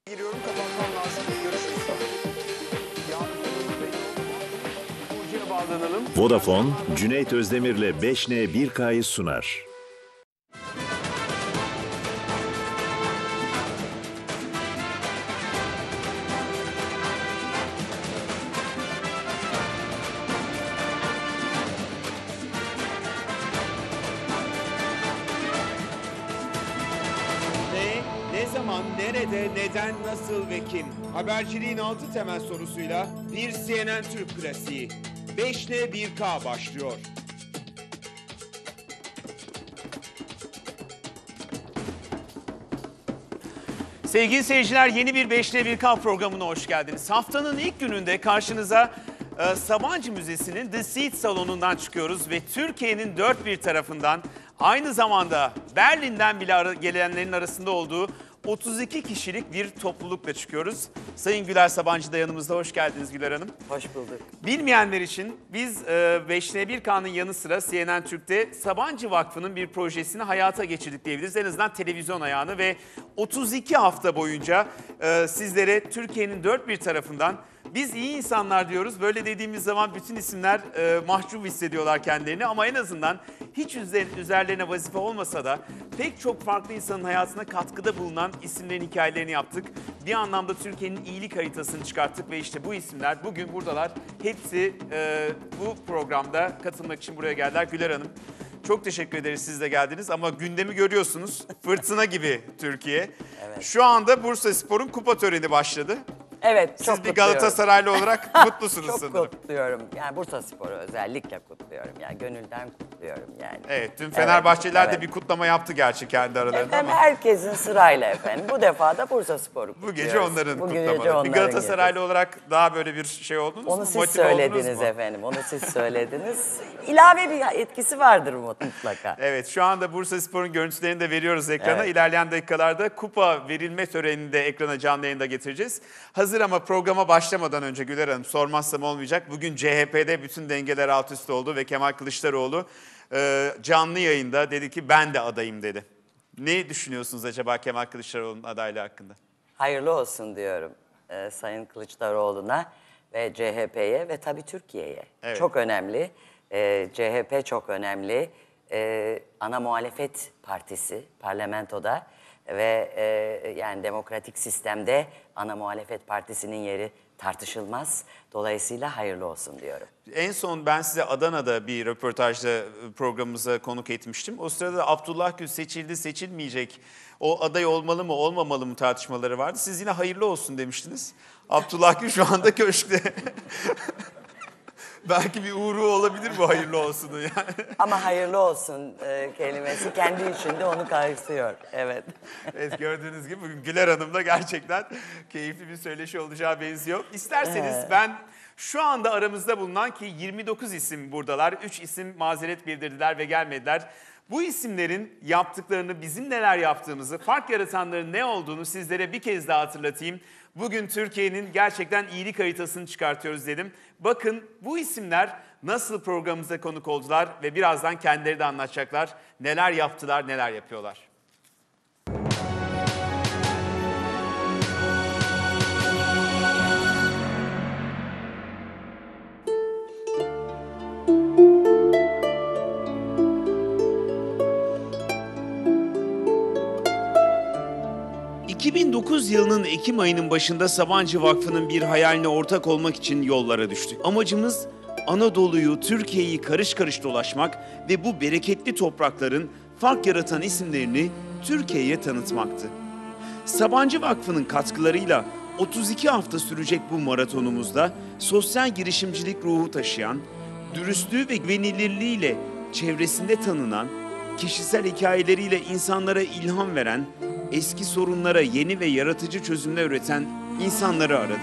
Giriyorum, kapatmam lazım. Görüşürüz. Burcu'ya bağlanalım. Vodafone, Cüneyt Özdemir'le 5N 1K'yı sunar. Ne zaman, nerede, neden, nasıl ve kim? Haberciliğin 6 temel sorusuyla bir CNN Türk klasiği. 5N 1K başlıyor. Sevgili seyirciler, yeni bir 5N 1K programına hoş geldiniz. Haftanın ilk gününde karşınıza Sabancı Müzesi'nin The Seat salonundan çıkıyoruz ve Türkiye'nin dört bir tarafından, aynı zamanda Berlin'den bile gelenlerin arasında olduğu 32 kişilik bir toplulukla çıkıyoruz. Sayın Güler Sabancı da yanımızda. Hoş geldiniz Güler Hanım. Hoş bulduk. Bilmeyenler için biz 5N1K'nın yanı sıra CNN Türk'te Sabancı Vakfı'nın bir projesini hayata geçirdik diyebiliriz. En azından televizyon ayağını ve 32 hafta boyunca sizlere Türkiye'nin dört bir tarafından biz iyi insanlar diyoruz. Böyle dediğimiz zaman bütün isimler mahcup hissediyorlar kendilerini ama en azından hiç üzerlerine vazife olmasa da pek çok farklı insanın hayatına katkıda bulunan isimlerin hikayelerini yaptık. Bir anlamda Türkiye'nin iyilik haritasını çıkarttık ve işte bu isimler bugün buradalar. Hepsi bu programda katılmak için buraya geldiler. Güler Hanım, çok teşekkür ederiz siz de geldiniz ama gündemi görüyorsunuz. Fırtına gibi Türkiye. Evet. Şu anda Bursaspor'un kupa töreni başladı. Evet, çok Siz bir kutluyorum. Galatasaraylı olarak mutlusunuz Çok sanırım. kutluyorum. Yani Bursaspor'u özellikle kutluyorum. Yani gönülden kutluyorum yani. Evet, dün Fenerbahçeliler evet. de bir kutlama yaptı gerçi kendi aralarında Efendim ama herkesin sırayla efendim. Bu defa da Bursaspor'u bu kutluyoruz. gece onların Bu kutlamaları. gece onların Bir Galatasaraylı gecesi. olarak daha böyle bir şey oldunuz mu? Onu siz Motive oldunuz söylediniz mu? efendim. Onu siz söylediniz. İlave bir etkisi vardır mutlaka. Evet, şu anda Bursaspor'un görüntülerini de veriyoruz ekrana. Evet. İlerleyen dakikalarda kupa verilme törenini de ekrana canlı yayında getireceğiz. Hazır ama programa başlamadan önce Güler Hanım, sormazsam olmayacak. Bugün CHP'de bütün dengeler alt üst oldu ve Kemal Kılıçdaroğlu canlı yayında dedi ki ben de adayım dedi. Ne düşünüyorsunuz acaba Kemal Kılıçdaroğlu'nun adaylığı hakkında? Hayırlı olsun diyorum Sayın Kılıçdaroğlu'na ve CHP'ye ve tabii Türkiye'ye. Evet. Çok önemli. CHP çok önemli. Ana muhalefet partisi parlamentoda ve yani demokratik sistemde ana muhalefet partisinin yeri tartışılmaz. Dolayısıyla hayırlı olsun diyorum. En son ben size Adana'da bir röportajda programımıza konuk etmiştim. O sırada Abdullah Gül seçildi, seçilmeyecek, o aday olmalı mı, olmamalı mı tartışmaları vardı. Siz yine hayırlı olsun demiştiniz. Abdullah Gül şu anda köşkte. Belki bir uğru olabilir bu hayırlı olsunu yani. Ama hayırlı olsun kelimesi kendi içinde onu karşılıyor. Evet. Evet, gördüğünüz gibi bugün Güler Hanım'la gerçekten keyifli bir söyleşi olacağı benziyor. İsterseniz ben şu anda aramızda bulunan ki 29 isim buradalar. 3 isim mazeret bildirdiler ve gelmediler. Bu isimlerin yaptıklarını, bizim neler yaptığımızı, fark yaratanların ne olduğunu sizlere bir kez daha hatırlatayım. Bugün Türkiye'nin gerçekten iyilik haritasını çıkartıyoruz dedim. Bakın bu isimler nasıl programımıza konuk oldular ve birazdan kendileri de anlatacaklar. Neler yaptılar, neler yapıyorlar. ...2009 yılının Ekim ayının başında Sabancı Vakfı'nın bir hayaline ortak olmak için yollara düştük. Amacımız Anadolu'yu, Türkiye'yi karış karış dolaşmak ve bu bereketli toprakların fark yaratan isimlerini Türkiye'ye tanıtmaktı. Sabancı Vakfı'nın katkılarıyla 32 hafta sürecek bu maratonumuzda sosyal girişimcilik ruhu taşıyan, dürüstlüğü ve güvenilirliğiyle çevresinde tanınan, kişisel hikayeleriyle insanlara ilham veren, eski sorunlara yeni ve yaratıcı çözümler üreten insanları aradık.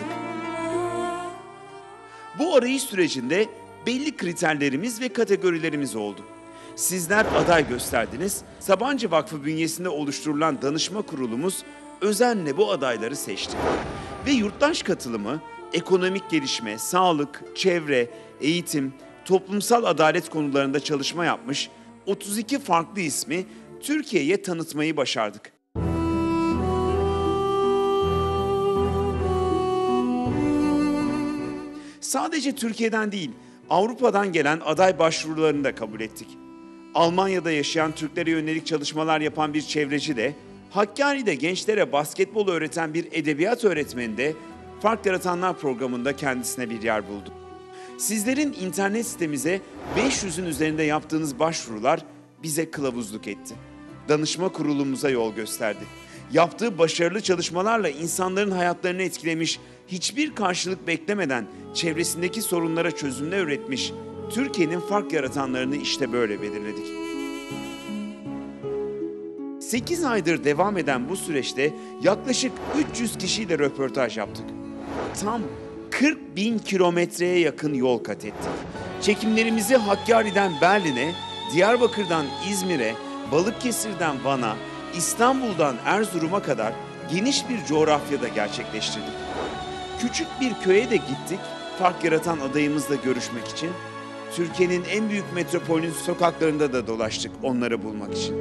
Bu arayış sürecinde belli kriterlerimiz ve kategorilerimiz oldu. Sizler aday gösterdiniz. Sabancı Vakfı bünyesinde oluşturulan danışma kurulumuz özenle bu adayları seçti. Ve yurttaş katılımı, ekonomik gelişme, sağlık, çevre, eğitim, toplumsal adalet konularında çalışma yapmış 32 farklı ismi Türkiye'ye tanıtmayı başardık. Sadece Türkiye'den değil, Avrupa'dan gelen aday başvurularını da kabul ettik. Almanya'da yaşayan Türklere yönelik çalışmalar yapan bir çevreci de, Hakkari'de gençlere basketbol öğreten bir edebiyat öğretmeni de Fark Yaratanlar programında kendisine bir yer buldu. Sizlerin internet sitemize 500'ün üzerinde yaptığınız başvurular bize kılavuzluk etti. Danışma kurulumuza yol gösterdi. Yaptığı başarılı çalışmalarla insanların hayatlarını etkilemiş, hiçbir karşılık beklemeden çevresindeki sorunlara çözümler üretmiş, Türkiye'nin fark yaratanlarını işte böyle belirledik. 8 aydır devam eden bu süreçte yaklaşık 300 kişiyle röportaj yaptık. Tam 40 bin kilometreye yakın yol kat ettik. Çekimlerimizi Hakkari'den Berlin'e, Diyarbakır'dan İzmir'e, Balıkesir'den Van'a, İstanbul'dan Erzurum'a kadar geniş bir coğrafyada gerçekleştirdik. Küçük bir köye de gittik, fark yaratan adayımızla görüşmek için. Türkiye'nin en büyük metropolünün sokaklarında da dolaştık onları bulmak için.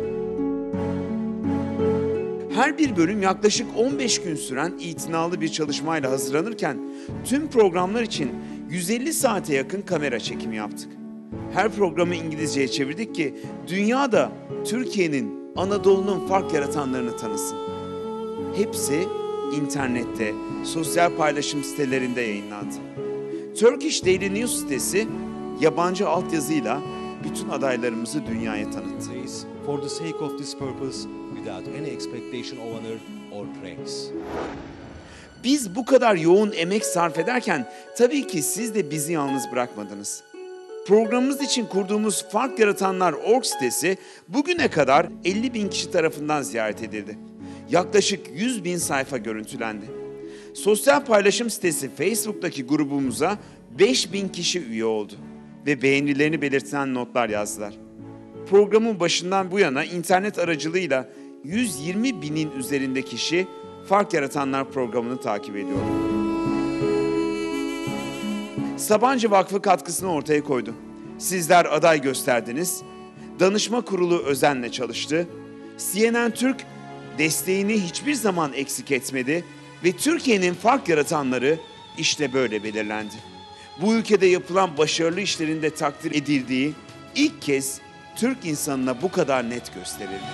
Her bir bölüm yaklaşık 15 gün süren itinalı bir çalışmayla hazırlanırken tüm programlar için 150 saate yakın kamera çekimi yaptık. Her programı İngilizceye çevirdik ki dünya da Türkiye'nin, Anadolu'nun fark yaratanlarını tanısın. Hepsi internette, sosyal paylaşım sitelerinde yayınlandı. Turkish Daily News sitesi yabancı altyazıyla bütün adaylarımızı dünyaya tanıttı. For the sake of this purpose, without any expectation of honor or praise. Biz bu kadar yoğun emek sarf ederken tabii ki siz de bizi yalnız bırakmadınız. Programımız için kurduğumuz Fark Yaratanlar.org sitesi bugüne kadar 50 bin kişi tarafından ziyaret edildi. Yaklaşık 100 bin sayfa görüntülendi. Sosyal paylaşım sitesi Facebook'taki grubumuza 5 bin kişi üye oldu ve beğenilerini belirten notlar yazdılar. Programın başından bu yana internet aracılığıyla 120 binin üzerinde kişi Fark Yaratanlar programını takip ediyor. Sabancı Vakfı katkısını ortaya koydu. Sizler aday gösterdiniz. Danışma kurulu özenle çalıştı. CNN Türk desteğini hiçbir zaman eksik etmedi ve Türkiye'nin fark yaratanları işte böyle belirlendi. Bu ülkede yapılan başarılı işlerin de takdir edildiği ilk kez Türk insanına bu kadar net gösterildi.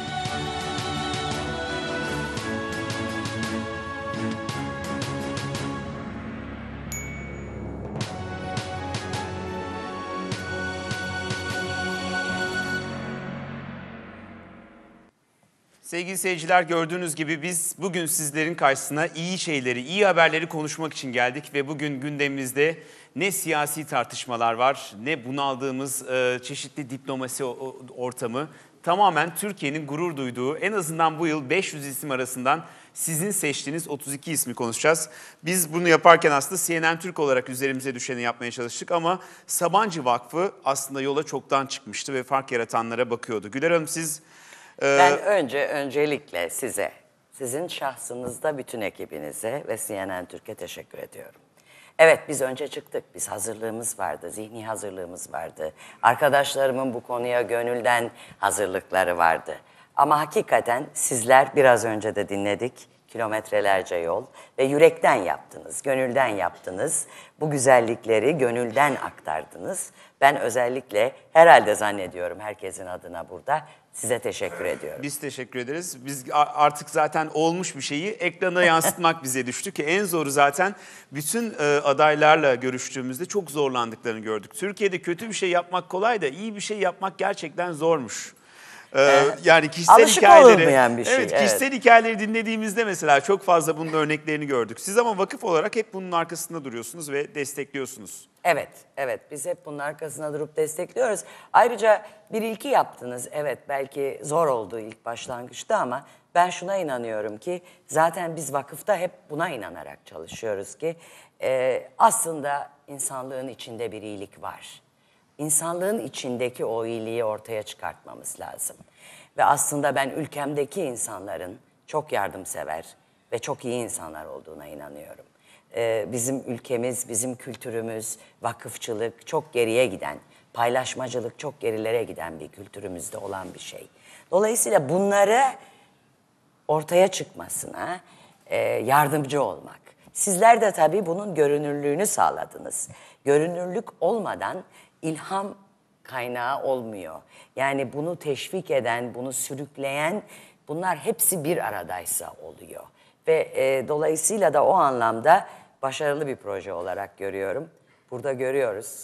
Sevgili seyirciler, gördüğünüz gibi biz bugün sizlerin karşısına iyi şeyleri, iyi haberleri konuşmak için geldik ve bugün gündemimizde ne siyasi tartışmalar var, ne bunaldığımız çeşitli diplomasi ortamı, tamamen Türkiye'nin gurur duyduğu, en azından bu yıl 500 isim arasından sizin seçtiğiniz 32 ismi konuşacağız. Biz bunu yaparken aslında CNN Türk olarak üzerimize düşeni yapmaya çalıştık ama Sabancı Vakfı aslında yola çoktan çıkmıştı ve fark yaratanlara bakıyordu. Güler Hanım, siz... Ben öncelikle size, sizin şahsınızda bütün ekibinize ve CNN Türk'e teşekkür ediyorum. Evet, biz önce çıktık, biz hazırlığımız vardı, zihni hazırlığımız vardı. Arkadaşlarımın bu konuya gönülden hazırlıkları vardı. Ama hakikaten sizler biraz önce de dinledik, kilometrelerce yol ve yürekten yaptınız, gönülden yaptınız. Bu güzellikleri gönülden aktardınız. Ben özellikle herhalde zannediyorum herkesin adına burada size teşekkür ediyorum. Biz teşekkür ederiz. Biz artık zaten olmuş bir şeyi ekrana yansıtmak bize düştü ki en zoru zaten bütün adaylarla görüştüğümüzde çok zorlandıklarını gördük. Türkiye'de kötü bir şey yapmak kolay da iyi bir şey yapmak gerçekten zormuş. Yani kişisel alışık hikayeleri, olunmayan bir şey. Evet, kişisel hikayeleri dinlediğimizde mesela çok fazla bunun örneklerini gördük. Siz ama vakıf olarak hep bunun arkasında duruyorsunuz ve destekliyorsunuz. Evet. Biz hep bunun arkasına durup destekliyoruz. Ayrıca bir ilki yaptınız. Evet, belki zor oldu ilk başlangıçta ama ben şuna inanıyorum ki zaten biz vakıfta hep buna inanarak çalışıyoruz ki aslında insanlığın içinde bir iyilik var. İnsanlığın içindeki o iyiliği ortaya çıkartmamız lazım. Ve aslında ben ülkemdeki insanların çok yardımsever ve çok iyi insanlar olduğuna inanıyorum. Bizim ülkemiz, bizim kültürümüz, vakıfçılık çok geriye giden, paylaşmacılık çok gerilere giden bir kültürümüzde olan bir şey. Dolayısıyla bunları ortaya çıkmasına yardımcı olmak, Sizler de tabii bunun görünürlüğünü sağladınız. Görünürlük olmadan ilham kaynağı olmuyor. Yani bunu teşvik eden, bunu sürükleyen, bunlar hepsi bir aradaysa oluyor. Ve dolayısıyla da o anlamda başarılı bir proje olarak görüyorum. Burada görüyoruz.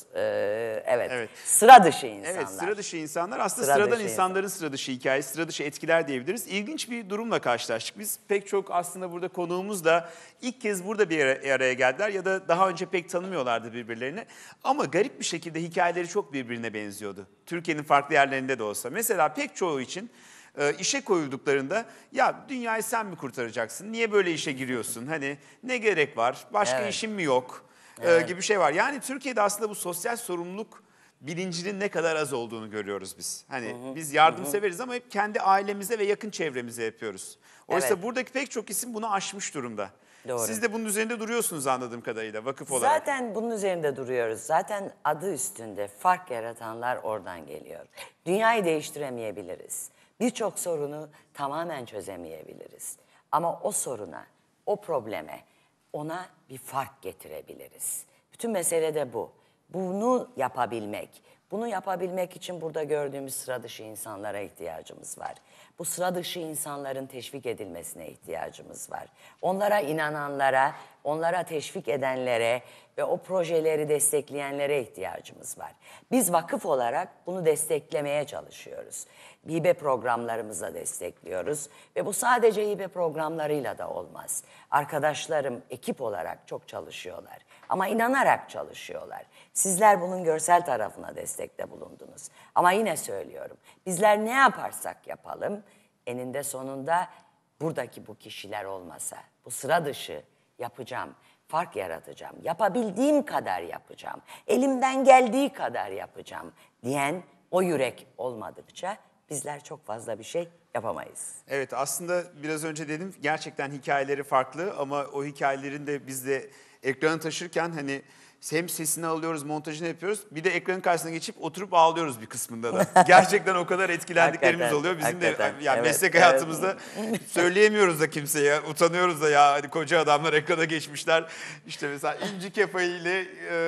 Evet. Sıra dışı insanlar. Evet, sıra dışı insanlar. Aslında Sıra sıradan dışı insanların sıra dışı hikayesi, sıra dışı etkiler diyebiliriz. İlginç bir durumla karşılaştık. Biz pek çok aslında burada konuğumuz da ilk kez burada bir araya geldiler ya da daha önce pek tanımıyorlardı birbirlerini. Ama garip bir şekilde hikayeleri çok birbirine benziyordu. Türkiye'nin farklı yerlerinde de olsa. Mesela pek çoğu için işe koyulduklarında ya dünyayı sen mi kurtaracaksın? Niye böyle işe giriyorsun? Hani ne gerek var? Başka işin mi yok? Gibi bir şey var. Yani Türkiye'de aslında bu sosyal sorumluluk bilincinin ne kadar az olduğunu görüyoruz biz. Hani biz yardımseveriz ama hep kendi ailemize ve yakın çevremize yapıyoruz. Oysa Evet. buradaki pek çok isim bunu aşmış durumda. Doğru. Siz de bunun üzerinde duruyorsunuz anladığım kadarıyla vakıf olarak. Zaten bunun üzerinde duruyoruz. Zaten adı üstünde fark yaratanlar oradan geliyor. Dünyayı değiştiremeyebiliriz. Birçok sorunu tamamen çözemeyebiliriz. Ama o soruna, o probleme, ona bir fark getirebiliriz. Bütün mesele de bu. Bunu yapabilmek. Bunu yapabilmek için burada gördüğümüz sıra dışı insanlara ihtiyacımız var. Bu sıra dışı insanların teşvik edilmesine ihtiyacımız var. Onlara inananlara, onlara teşvik edenlere ve o projeleri destekleyenlere ihtiyacımız var. Biz vakıf olarak bunu desteklemeye çalışıyoruz. hibe programlarımızla destekliyoruz. Ve bu sadece hibe programlarıyla da olmaz. Arkadaşlarım ekip olarak çok çalışıyorlar. Ama inanarak çalışıyorlar. Sizler bunun görsel tarafına destekte bulundunuz. Ama yine söylüyorum, bizler ne yaparsak yapalım, eninde sonunda buradaki bu kişiler olmasa, bu sıra dışı yapacağım, fark yaratacağım, yapabildiğim kadar yapacağım, elimden geldiği kadar yapacağım diyen o yürek olmadıkça bizler çok fazla bir şey yapamayız. Evet, aslında biraz önce dedim, gerçekten hikayeleri farklı ama o hikayelerin de biz de ekranı taşırken hani hem sesini alıyoruz, montajını yapıyoruz. Bir de ekranın karşısına geçip oturup ağlıyoruz bir kısmında da. Gerçekten o kadar etkilendiklerimiz Hakikaten, oluyor. Bizim de hakikaten. yani Evet, meslek evet. hayatımızda söyleyemiyoruz da kimseye. Utanıyoruz da ya hadi koca adamlar ekrana geçmişler. İşte mesela İnci Kefayı ile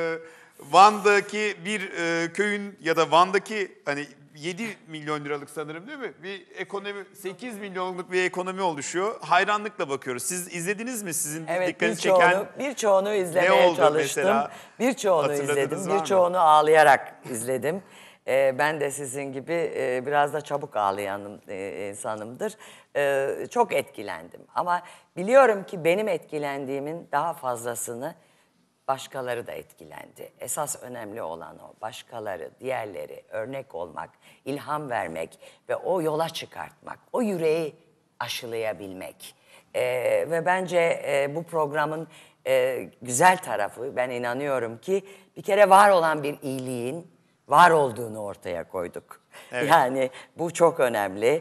Van'daki bir köyün ya da Van'daki hani 7 milyon liralık sanırım değil mi? Bir ekonomi, 8 milyonluk bir ekonomi oluşuyor. Hayranlıkla bakıyoruz. Siz izlediniz mi? Sizin Evet, dikkatinizi çeken birçoğunu ne izlemeye oldu çalıştım. mesela? Birçoğunu Hatırladığınız izledim, var mı? birçoğunu ağlayarak izledim. Ben de sizin gibi biraz da çabuk ağlayan insanımdır. Çok etkilendim. Ama biliyorum ki benim etkilendiğimin daha fazlasını başkaları da etkilendi. Esas önemli olan o. Başkaları, diğerleri örnek olmak, ilham vermek ve o yola çıkartmak, o yüreği aşılayabilmek. Ve bence bu programın güzel tarafı, ben inanıyorum ki bir kere var olan bir iyiliğin var olduğunu ortaya koyduk. Evet. Yani bu çok önemli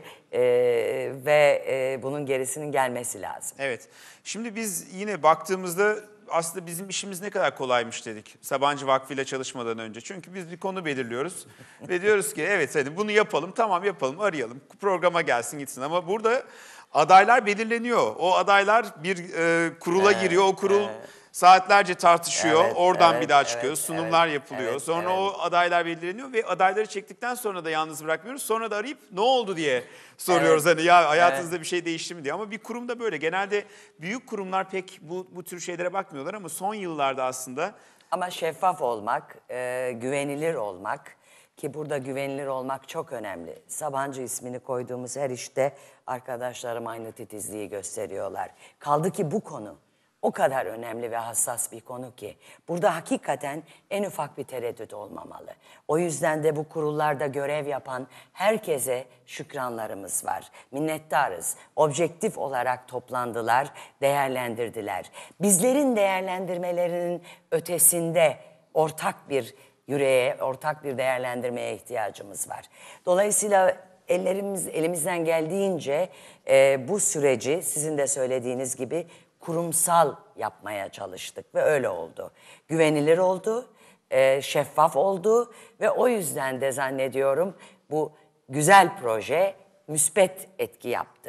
ve bunun gerisinin gelmesi lazım. Evet. Şimdi biz yine baktığımızda aslında bizim işimiz ne kadar kolaymış dedik Sabancı Vakfı ile çalışmadan önce. Çünkü biz bir konu belirliyoruz ve diyoruz ki evet hadi bunu yapalım, tamam yapalım, arayalım, programa gelsin gitsin. Ama burada adaylar belirleniyor. O adaylar bir kurula giriyor, o kurul saatlerce tartışıyor, Evet, oradan evet, bir daha çıkıyor, evet, sunumlar evet, yapılıyor. evet, Sonra evet. o adaylar belirleniyor ve adayları çektikten sonra da yalnız bırakmıyoruz. Sonra da arayıp ne oldu diye soruyoruz hani ya hayatınızda bir şey değişti mi diye. Ama bir kurumda böyle. Genelde büyük kurumlar pek bu tür şeylere bakmıyorlar ama son yıllarda aslında Ama şeffaf olmak, güvenilir olmak ki burada güvenilir olmak çok önemli. Sabancı ismini koyduğumuz her işte arkadaşlarım aynı titizliği gösteriyorlar. Kaldı ki bu konu o kadar önemli ve hassas bir konu ki burada hakikaten en ufak bir tereddüt olmamalı. O yüzden de bu kurullarda görev yapan herkese şükranlarımız var. Minnettarız. Objektif olarak toplandılar, değerlendirdiler. Bizlerin değerlendirmelerinin ötesinde ortak bir yüreğe, ortak bir değerlendirmeye ihtiyacımız var. Dolayısıyla elimizden geldiğince bu süreci sizin de söylediğiniz gibi kurumsal yapmaya çalıştık ve öyle oldu. Güvenilir oldu, şeffaf oldu ve o yüzden de zannediyorum bu güzel proje müspet etki yaptı.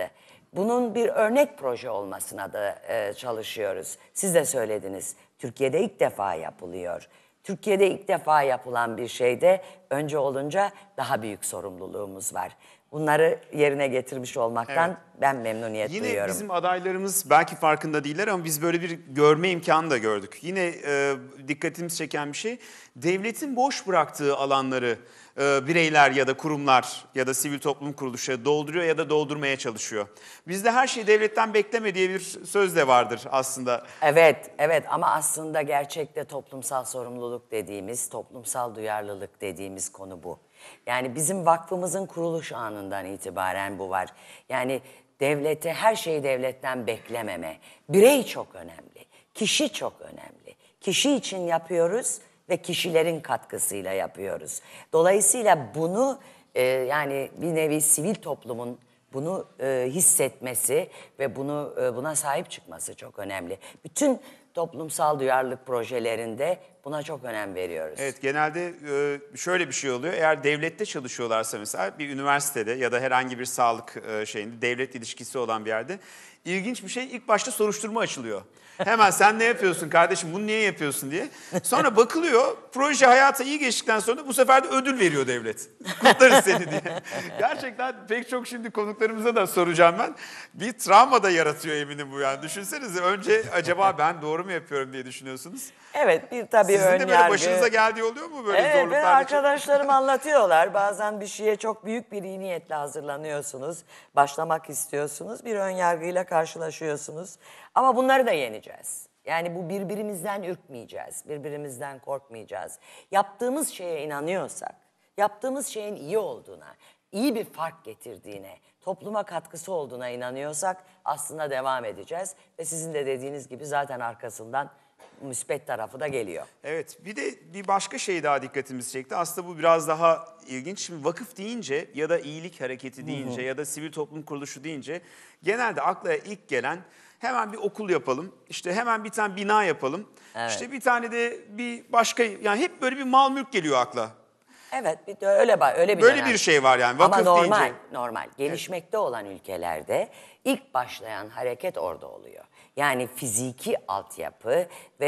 Bunun bir örnek proje olmasına da çalışıyoruz. Siz de söylediniz, Türkiye'de ilk defa yapılıyor. Türkiye'de ilk defa yapılan bir şeyde önce olunca daha büyük sorumluluğumuz var. Bunları yerine getirmiş olmaktan ben memnuniyet Yine duyuyorum. bizim adaylarımız belki farkında değiller ama biz böyle bir görme imkanı da gördük. Yine dikkatimizi çeken bir şey, devletin boş bıraktığı alanları bireyler ya da kurumlar ya da sivil toplum kuruluşları dolduruyor ya da doldurmaya çalışıyor. Bizde her şeyi devletten bekleme diye bir söz de vardır aslında. Evet, evet ama aslında gerçekte toplumsal sorumluluk dediğimiz, toplumsal duyarlılık dediğimiz konu bu. Yani bizim vakfımızın kuruluş anından itibaren bu var. Yani devlete, her şeyi devletten beklememe. Birey çok önemli, kişi çok önemli. Kişi için yapıyoruz ve kişilerin katkısıyla yapıyoruz. Dolayısıyla bunu yani bir nevi sivil toplumun bunu hissetmesi ve buna sahip çıkması çok önemli. Bütün toplumsal duyarlılık projelerinde buna çok önem veriyoruz. Evet, genelde şöyle bir şey oluyor. Eğer devlette çalışıyorlarsa mesela bir üniversitede ya da herhangi bir sağlık şeyinde devlet ilişkisi olan bir yerde ilginç bir şey, ilk başta soruşturma açılıyor. Hemen sen ne yapıyorsun kardeşim, bunu niye yapıyorsun diye. Sonra bakılıyor, proje hayata iyi geçtikten sonra bu sefer de ödül veriyor devlet. Kutlarız seni diye. Gerçekten pek çok şimdi konuklarımıza da soracağım ben. Bir travma da yaratıyor eminim bu yani. Düşünsenize, önce acaba ben doğru mu yapıyorum diye düşünüyorsunuz. Evet, bir tabii Sizin de ön böyle yargı. başınıza geldiği oluyor mu böyle Evet, zorluklar? ve arkadaşlarım anlatıyorlar. Bazen bir şeye çok büyük bir iyi niyetle hazırlanıyorsunuz. Başlamak istiyorsunuz. Bir ön yargıyla karşılaşıyorsunuz. Ama bunları da yeneceğiz. Yani bu birbirimizden ürkmeyeceğiz. Birbirimizden korkmayacağız. Yaptığımız şeye inanıyorsak, yaptığımız şeyin iyi olduğuna, iyi bir fark getirdiğine, topluma katkısı olduğuna inanıyorsak aslında devam edeceğiz. Ve sizin de dediğiniz gibi zaten arkasından müspet tarafı da geliyor. Evet, bir de bir başka şey daha dikkatimizi çekti. Aslında bu biraz daha ilginç. Şimdi vakıf deyince ya da iyilik hareketi deyince ya da sivil toplum kuruluşu deyince genelde akla ilk gelen hemen bir okul yapalım, işte hemen bir tane bina yapalım, Evet. işte bir tane de bir başka, yani hep böyle bir mal mülk geliyor akla. Evet, bir de öyle bir Böyle dönem. bir şey var yani, vakıf Ama normal, deyince. normal. Gelişmekte olan ülkelerde ilk başlayan hareket orada oluyor. Yani fiziki altyapı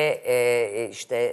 ve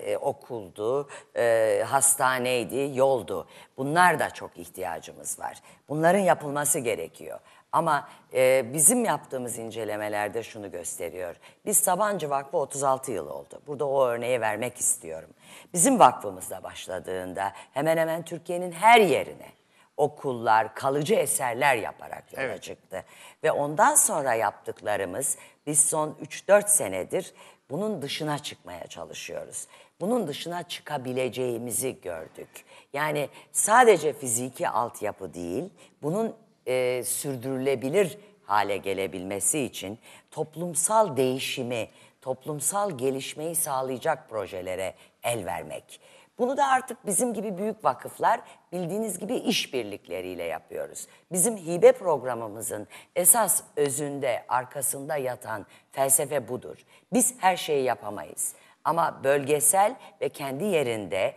okuldu, hastaneydi, yoldu. Bunlar da çok ihtiyacımız var. Bunların yapılması gerekiyor. Ama bizim yaptığımız incelemelerde şunu gösteriyor. Biz Sabancı Vakfı 36 yıl oldu. Burada o örneği vermek istiyorum. Bizim vakfımızda başladığında hemen hemen Türkiye'nin her yerine okullar, kalıcı eserler yaparak yola çıktı. Ve ondan sonra yaptıklarımız, biz son 3-4 senedir bunun dışına çıkmaya çalışıyoruz. Bunun dışına çıkabileceğimizi gördük. Yani sadece fiziki altyapı değil, bunun sürdürülebilir hale gelebilmesi için toplumsal değişimi, toplumsal gelişmeyi sağlayacak projelere el vermek. Bunu da artık bizim gibi büyük vakıflar bildiğiniz gibi işbirlikleriyle yapıyoruz. Bizim hibe programımızın esas özünde, arkasında yatan felsefe budur. Biz her şeyi yapamayız. Ama bölgesel ve kendi yerinde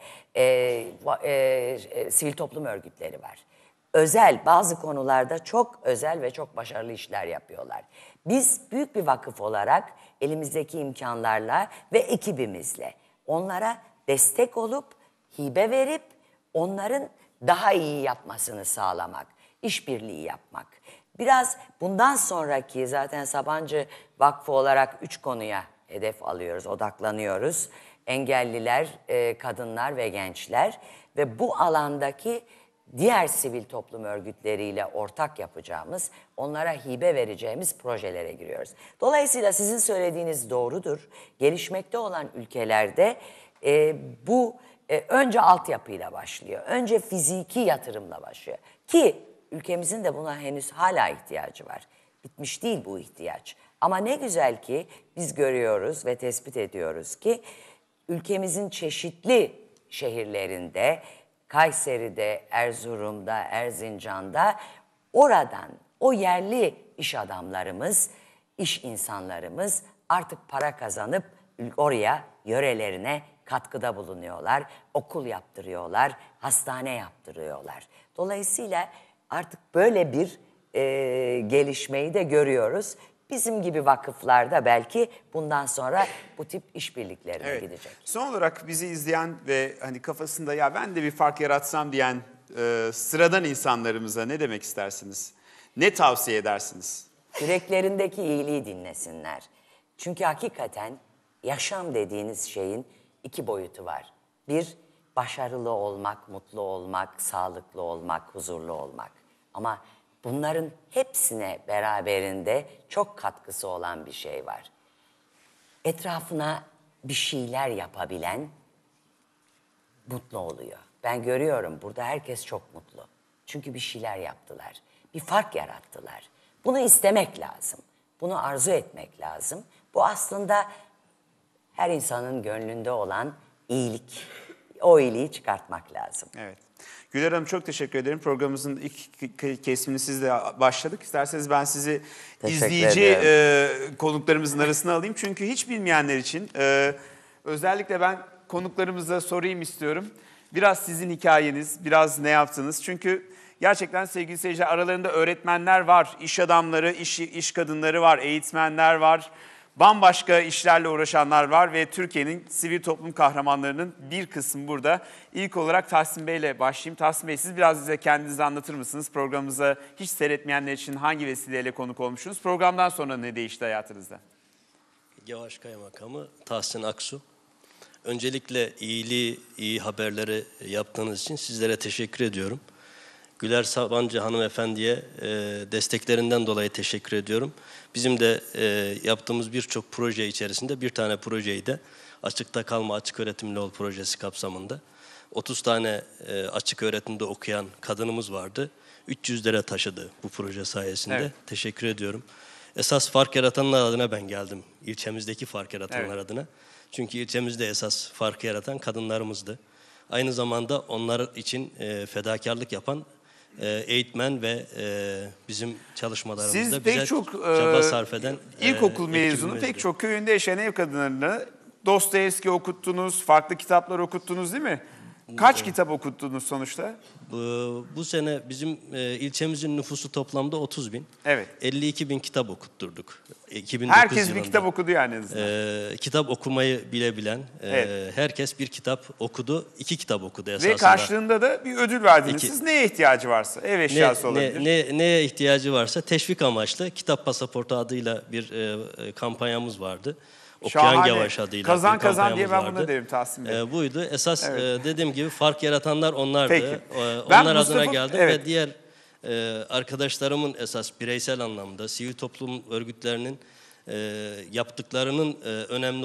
sivil toplum örgütleri var. Özel, bazı konularda çok özel ve çok başarılı işler yapıyorlar. Biz büyük bir vakıf olarak elimizdeki imkanlarla ve ekibimizle onlara destek olup, hibe verip onların daha iyi yapmasını sağlamak, işbirliği yapmak. Biraz bundan sonraki, zaten Sabancı Vakfı olarak 3 konuya hedef alıyoruz, odaklanıyoruz. Engelliler, kadınlar ve gençler ve bu alandaki diğer sivil toplum örgütleriyle ortak yapacağımız, onlara hibe vereceğimiz projelere giriyoruz. Dolayısıyla sizin söylediğiniz doğrudur. Gelişmekte olan ülkelerde bu önce altyapıyla başlıyor. Önce fiziki yatırımla başlıyor. Ki ülkemizin de buna henüz hala ihtiyacı var. Bitmiş değil bu ihtiyaç. Ama ne güzel ki biz görüyoruz ve tespit ediyoruz ki ülkemizin çeşitli şehirlerinde, Kayseri'de, Erzurum'da, Erzincan'da oradan o yerli iş adamlarımız, iş insanlarımız artık para kazanıp oraya, yörelerine katkıda bulunuyorlar. Okul yaptırıyorlar, hastane yaptırıyorlar. Dolayısıyla artık böyle bir gelişmeyi de görüyoruz. Bizim gibi vakıflarda belki bundan sonra bu tip işbirliklerine gidecek. Son olarak bizi izleyen ve hani kafasında ya ben de bir fark yaratsam diyen sıradan insanlarımıza ne demek istersiniz? Ne tavsiye edersiniz? Yüreklerindeki iyiliği dinlesinler. Çünkü hakikaten yaşam dediğiniz şeyin iki boyutu var. Bir, başarılı olmak, mutlu olmak, sağlıklı olmak, huzurlu olmak. Ama bunların hepsine beraberinde çok katkısı olan bir şey var. Etrafına bir şeyler yapabilen mutlu oluyor. Ben görüyorum burada herkes çok mutlu. Çünkü bir şeyler yaptılar. Bir fark yarattılar. Bunu istemek lazım. Bunu arzu etmek lazım. Bu aslında her insanın gönlünde olan iyilik. O iyiliği çıkartmak lazım. Evet. Güler Hanım çok teşekkür ederim. Programımızın ilk kesimini sizle başladık. İsterseniz ben sizi Teşekkür izleyici konuklarımızın arasına alayım. Çünkü hiç bilmeyenler için özellikle ben konuklarımıza sorayım istiyorum. Biraz sizin hikayeniz, biraz ne yaptınız? Çünkü gerçekten sevgili seyirciler aralarında öğretmenler var, iş adamları, iş kadınları var, eğitmenler var. Bambaşka işlerle uğraşanlar var ve Türkiye'nin sivil toplum kahramanlarının bir kısmı burada. İlk olarak Tahsin Bey ile başlayayım. Tahsin Bey siz biraz bize kendinizi anlatır mısınız? Programımıza hiç seyretmeyenler için hangi vesileyle konuk olmuşsunuz? Programdan sonra ne değişti hayatınızda? Yavaş Kaymakamı Tahsin Aksu. Öncelikle iyiliği, iyi haberleri yaptığınız için sizlere teşekkür ediyorum. Güler Sabancı hanımefendiye desteklerinden dolayı teşekkür ediyorum. Bizim de yaptığımız birçok proje içerisinde bir tane projeyi de Açıkta Kalma Açık Öğretimli Ol projesi kapsamında 30 tane açık öğretimde okuyan kadınımız vardı. 300'lere taşıdı bu proje sayesinde. Evet. Teşekkür ediyorum. Esas fark yaratanlar adına ben geldim. İlçemizdeki fark yaratanlar adına. Çünkü ilçemizde esas farkı yaratan kadınlarımızdı. Aynı zamanda onlar için fedakarlık yapan eğitmen ve bizim çalışmalarımızda Siz bize pek çok çaba sarf eden ilkokul mezunu, ekibimizdi. pek çok köyünde yaşayan ev kadınlarını Dostoyevski okuttunuz, farklı kitaplar okuttunuz değil mi? Kaç kitap okuttunuz sonuçta? Bu sene bizim ilçemizin nüfusu toplamda 30 bin. Evet. 52 bin kitap okutturduk. 2009 Herkes yılında. bir kitap okudu yani en azından. Kitap okumayı bilebilen, Evet. herkes bir kitap okudu, 2 kitap okudu esasında. Ve karşılığında da bir ödül verdiniz. İki. Siz neye ihtiyacı varsa, ev eşyası olabilir. Neye ihtiyacı varsa teşvik amaçlı Kitap Pasaportu adıyla bir kampanyamız vardı. Okuyan Şahane. Yavaş adıyla Kazan bir kazan diye kampanyamız ben bunu vardı. derim Tahsin Bey. Buydu. Esas Evet. dediğim gibi fark yaratanlar onlardı. Peki. Ben Onlar Mustafa- adına geldim evet. ve diğer arkadaşlarımın esas bireysel anlamda sivil toplum örgütlerinin yaptıklarının önemli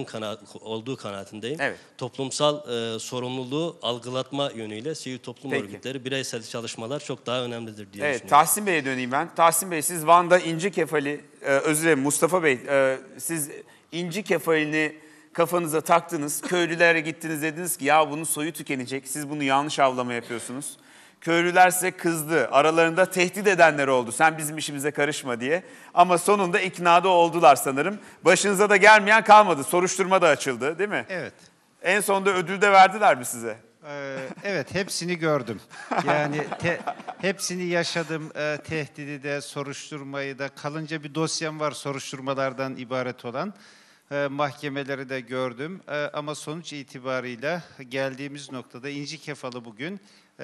olduğu kanaatindeyim. Evet. Toplumsal sorumluluğu algılatma yönüyle sivil toplum Peki. örgütleri bireysel çalışmalar çok daha önemlidir diye Evet, düşünüyorum. Tahsin Bey'e döneyim ben. Tahsin Bey siz Van'da İnci Kefali, özür dilerim Mustafa Bey, siz İnci Kefali'ni kafanıza taktınız. Köylülere gittiniz dediniz ki ya bunun soyu tükenecek. Siz bunu yanlış avlama yapıyorsunuz. Köylüler size kızdı. Aralarında tehdit edenler oldu. Sen bizim işimize karışma diye. Ama sonunda iknada oldular sanırım. Başınıza da gelmeyen kalmadı. Soruşturma da açıldı değil mi? Evet. En sonunda ödül de verdiler mi size? Evet, hepsini gördüm. Yani hepsini yaşadım. Tehdidi de, soruşturmayı da. Kalınca bir dosyam var soruşturmalardan ibaret olan. Mahkemeleri de gördüm. Ama sonuç itibarıyla geldiğimiz noktada İnci Kefalı bugün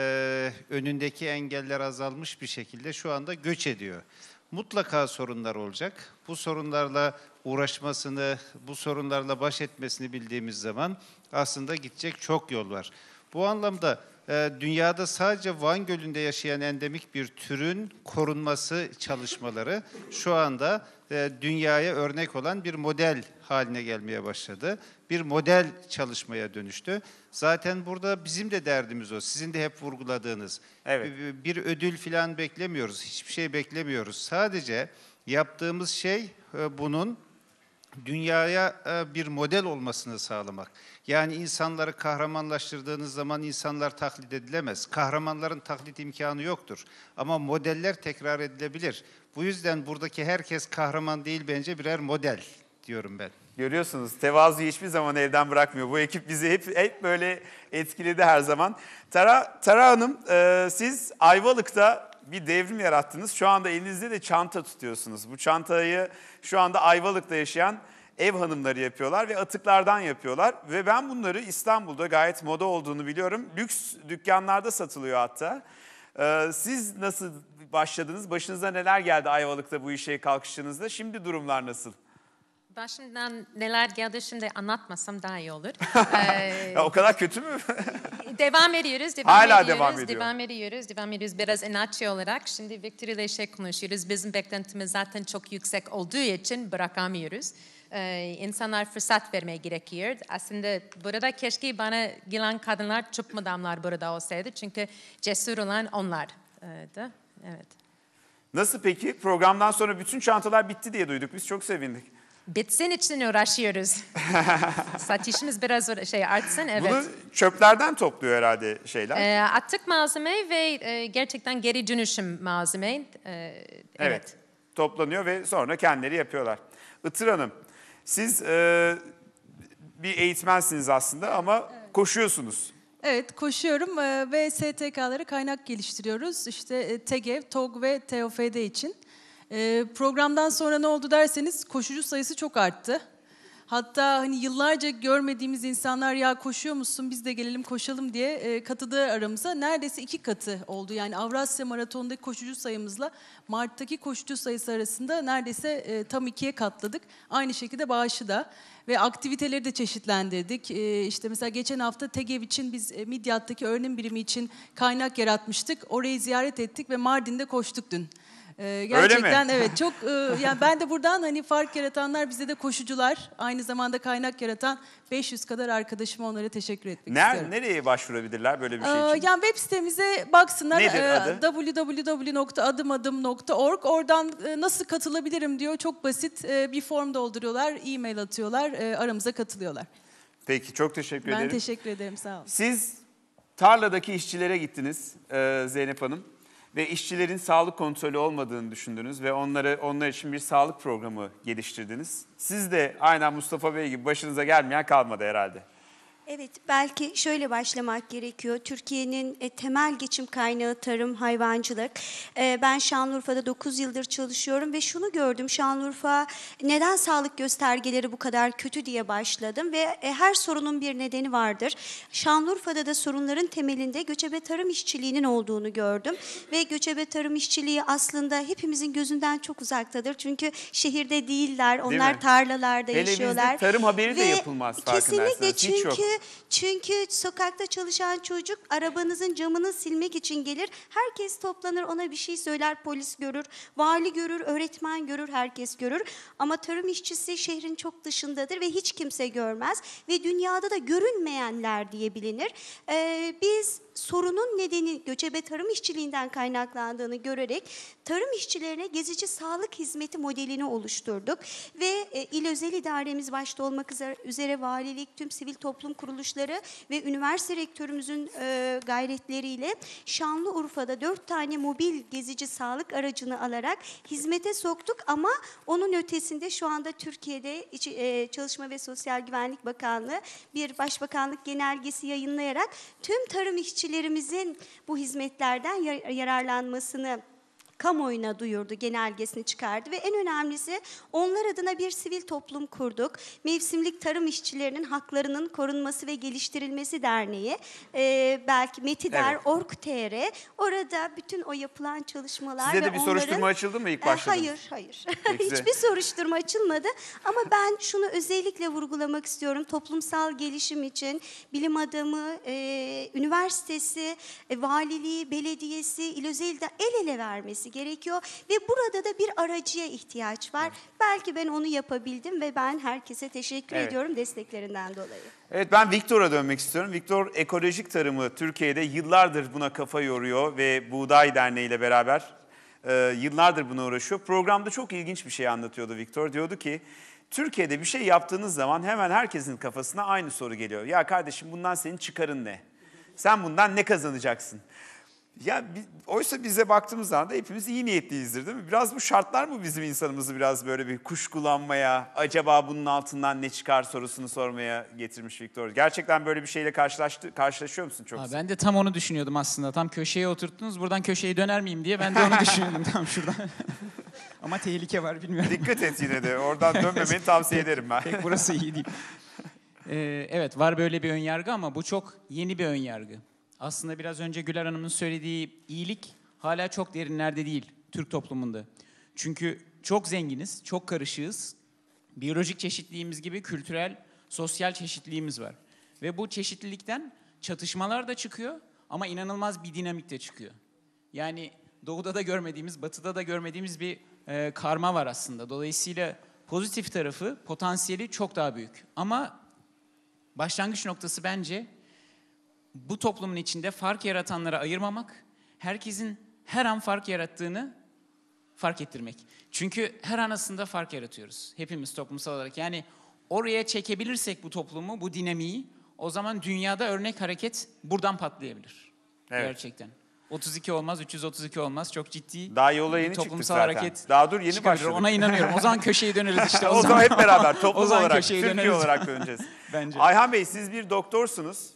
önündeki engeller azalmış bir şekilde şu anda göç ediyor. Mutlaka sorunlar olacak. Bu sorunlarla uğraşmasını, bu sorunlarla baş etmesini bildiğimiz zaman aslında gidecek çok yol var. Bu anlamda dünyada sadece Van Gölü'nde yaşayan endemik bir türün korunması çalışmaları şu anda dünyaya örnek olan bir model haline gelmeye başladı. Bir model çalışmaya dönüştü. Zaten burada bizim de derdimiz o. Sizin de hep vurguladığınız. Evet. Bir ödül falan beklemiyoruz. Hiçbir şey beklemiyoruz. Sadece yaptığımız şey bunun dünyaya bir model olmasını sağlamak. Yani insanları kahramanlaştırdığınız zaman insanlar taklit edilemez. Kahramanların taklit imkanı yoktur. Ama modeller tekrar edilebilir. Bu yüzden buradaki herkes kahraman değil bence birer model diyorum ben. Görüyorsunuz tevazuyu hiçbir zaman evden bırakmıyor. Bu ekip bizi hep böyle etkiledi her zaman. Tara Hanım siz Ayvalık'ta bir devrim yarattınız. Şu anda elinizde de çanta tutuyorsunuz. Bu çantayı şu anda Ayvalık'ta yaşayan ev hanımları yapıyorlar ve atıklardan yapıyorlar. Ve ben bunları İstanbul'da gayet moda olduğunu biliyorum. Lüks dükkanlarda satılıyor hatta. Siz nasıl başladınız? Başınıza neler geldi Ayvalık'ta bu işe kalkıştığınızda? Şimdi durumlar nasıl? Başımdan neler geldi şimdi anlatmasam daha iyi olur. Ya, o kadar kötü mü? Devam ediyoruz. Hala devam ediyor. Devam ediyoruz. Biraz inatçı olarak. Şimdi Victor ile konuşuyoruz. Bizim beklentimiz zaten çok yüksek olduğu için bırakamıyoruz. İnsanlar fırsat vermeye gerekiyor. Aslında burada keşke bana gelen kadınlar, Türk madamlar burada olsaydı. Çünkü cesur olan onlar. Evet. Nasıl peki? Programdan sonra bütün çantalar bitti diye duyduk. Biz çok sevindik. Bitsin için uğraşıyoruz. Satışımız biraz artsın, evet. Bunu çöplerden topluyor herhalde şeyler. Atık malzeme ve gerçekten geri dönüşüm malzeme. Evet. Toplanıyor ve sonra kendileri yapıyorlar. Itır Hanım, siz bir eğitmensiniz aslında ama koşuyorsunuz. Evet, koşuyorum ve STK'lara kaynak geliştiriyoruz. İşte TEGEV, TOG ve TOFD için. Programdan sonra ne oldu derseniz koşucu sayısı çok arttı. Hatta hani yıllarca görmediğimiz insanlar ya koşuyor musun biz de gelelim koşalım diye katıldığı aramıza neredeyse 2 katı oldu. Yani Avrasya Maratonu'ndaki koşucu sayımızla Mart'taki koşucu sayısı arasında neredeyse tam 2'ye katladık. Aynı şekilde bağışı da ve aktiviteleri de çeşitlendirdik. İşte mesela geçen hafta TEGEV için biz Midyat'taki öğrenim birimi için kaynak yaratmıştık. Orayı ziyaret ettik ve Mardin'de koştuk dün. Gerçekten evet çok yani ben de buradan hani fark yaratanlar bizde de koşucular aynı zamanda kaynak yaratan 500 kadar arkadaşıma onlara teşekkür etmek istiyorum. Nereye başvurabilirler böyle bir şey için? Yani web sitemize baksınlar. Nedir adı? www.adımadım.org. Oradan nasıl katılabilirim diyor. Çok basit bir form dolduruyorlar, e-mail atıyorlar, aramıza katılıyorlar. Peki çok teşekkür ederim. Ben teşekkür ederim, sağ olun. Siz tarladaki işçilere gittiniz Zeynep Hanım. Ve işçilerin sağlık kontrolü olmadığını düşündünüz ve onlar için bir sağlık programı geliştirdiniz. Siz de aynen Mustafa Bey gibi başınıza gelmeyen kalmadı herhalde. Evet, belki şöyle başlamak gerekiyor. Türkiye'nin temel geçim kaynağı tarım, hayvancılık. Ben Şanlıurfa'da 9 yıldır çalışıyorum ve şunu gördüm. Şanlıurfa neden sağlık göstergeleri bu kadar kötü diye başladım ve her sorunun bir nedeni vardır. Şanlıurfa'da da sorunların temelinde göçebe tarım işçiliğinin olduğunu gördüm. Ve göçebe tarım işçiliği aslında hepimizin gözünden çok uzaktadır. Çünkü şehirde değiller, onlar tarlalarda yaşıyorlar. Hele bizde tarım haberi de yapılmaz farkındaysanız. Kesinlikle çünkü sokakta çalışan çocuk arabanızın camını silmek için gelir. Herkes toplanır ona bir şey söyler, polis görür, vali görür, öğretmen görür, herkes görür. Ama tarım işçisi şehrin çok dışındadır ve hiç kimse görmez. Ve dünyada da görünmeyenler diye bilinir. Biz sorunun nedeni göçebe tarım işçiliğinden kaynaklandığını görerek tarım işçilerine gezici sağlık hizmeti modelini oluşturduk. Ve il özel idaremiz başta olmak üzere valilik, tüm sivil toplum kuruluşları ve üniversite rektörümüzün gayretleriyle Şanlıurfa'da 4 tane mobil gezici sağlık aracını alarak hizmete soktuk. Ama onun ötesinde şu anda Türkiye'de Çalışma ve Sosyal Güvenlik Bakanlığı bir başbakanlık genelgesi yayınlayarak tüm tarım işçilerimizin bu hizmetlerden yararlanmasını kamuoyuna duyurdu, genelgesini çıkardı ve en önemlisi onlar adına bir sivil toplum kurduk. Mevsimlik Tarım İşçilerinin Haklarının Korunması ve Geliştirilmesi Derneği, belki metider.org.tr, orada bütün o yapılan çalışmalar Size ve de bir soruşturma açıldı mı ilk başladığınız? Hayır. Hiçbir soruşturma açılmadı ama ben şunu özellikle vurgulamak istiyorum. Toplumsal gelişim için bilim adamı, üniversitesi, valiliği, belediyesi, il özel de el ele vermesi gerekiyor ve burada da bir aracıya ihtiyaç var. Belki ben onu yapabildim ve ben herkese teşekkür ediyorum desteklerinden dolayı. Evet, ben Victor'a dönmek istiyorum. Victor ekolojik tarımı Türkiye'de yıllardır buna kafa yoruyor ve Buğday Derneği ile beraber yıllardır buna uğraşıyor. Programda çok ilginç bir şey anlatıyordu Victor. Diyordu ki Türkiye'de bir şey yaptığınız zaman hemen herkesin kafasına aynı soru geliyor. Ya kardeşim bundan senin çıkarın ne? Sen bundan ne kazanacaksın? Ya oysa bize baktığımız zaman da hepimiz iyi niyetliyizdir değil mi? Biraz bu şartlar mı bizim insanımızı biraz böyle bir kuşkulanmaya, acaba bunun altından ne çıkar sorusunu sormaya getirmiş Viktor? Gerçekten böyle bir şeyle karşılaşıyor musun çok? Ben de tam onu düşünüyordum aslında. Tam köşeye oturttunuz. Buradan köşeyi döner miyim diye ben de onu düşünüyordum tam şuradan. Ama tehlike var bilmiyorum. Dikkat et yine de. Oradan dönmemeni tavsiye ederim ben. Pek burası iyi değil. Evet var böyle bir önyargı ama bu çok yeni bir önyargı. Aslında biraz önce Güler Hanım'ın söylediği iyilik hala çok derinlerde değil Türk toplumunda. Çünkü çok zenginiz, çok karışığız. Biyolojik çeşitliliğimiz gibi kültürel, sosyal çeşitliliğimiz var. Ve bu çeşitlilikten çatışmalar da çıkıyor ama inanılmaz bir dinamik de çıkıyor. Yani doğuda da görmediğimiz, batıda da görmediğimiz bir karma var aslında. Dolayısıyla pozitif tarafı, potansiyeli çok daha büyük. Ama başlangıç noktası bence bu toplumun içinde fark yaratanlara ayırmamak, herkesin her an fark yarattığını fark ettirmek. Çünkü her an aslında fark yaratıyoruz. Hepimiz toplumsal olarak. Yani oraya çekebilirsek bu toplumu, bu dinamiği, o zaman dünyada örnek hareket buradan patlayabilir. Evet. Gerçekten. 32 olmaz, 332 olmaz. Çok ciddi Daha yola yeni bir çıktık toplumsal zaten. hareket. Daha dur yeni çıkabilir. başladık. Ona inanıyorum. O zaman köşeyi döneriz işte. O zaman hep beraber toplum o zaman olarak, köşeyi Türkiye döneriz. olarak döneceğiz. Bence. Ayhan Bey siz bir doktorsunuz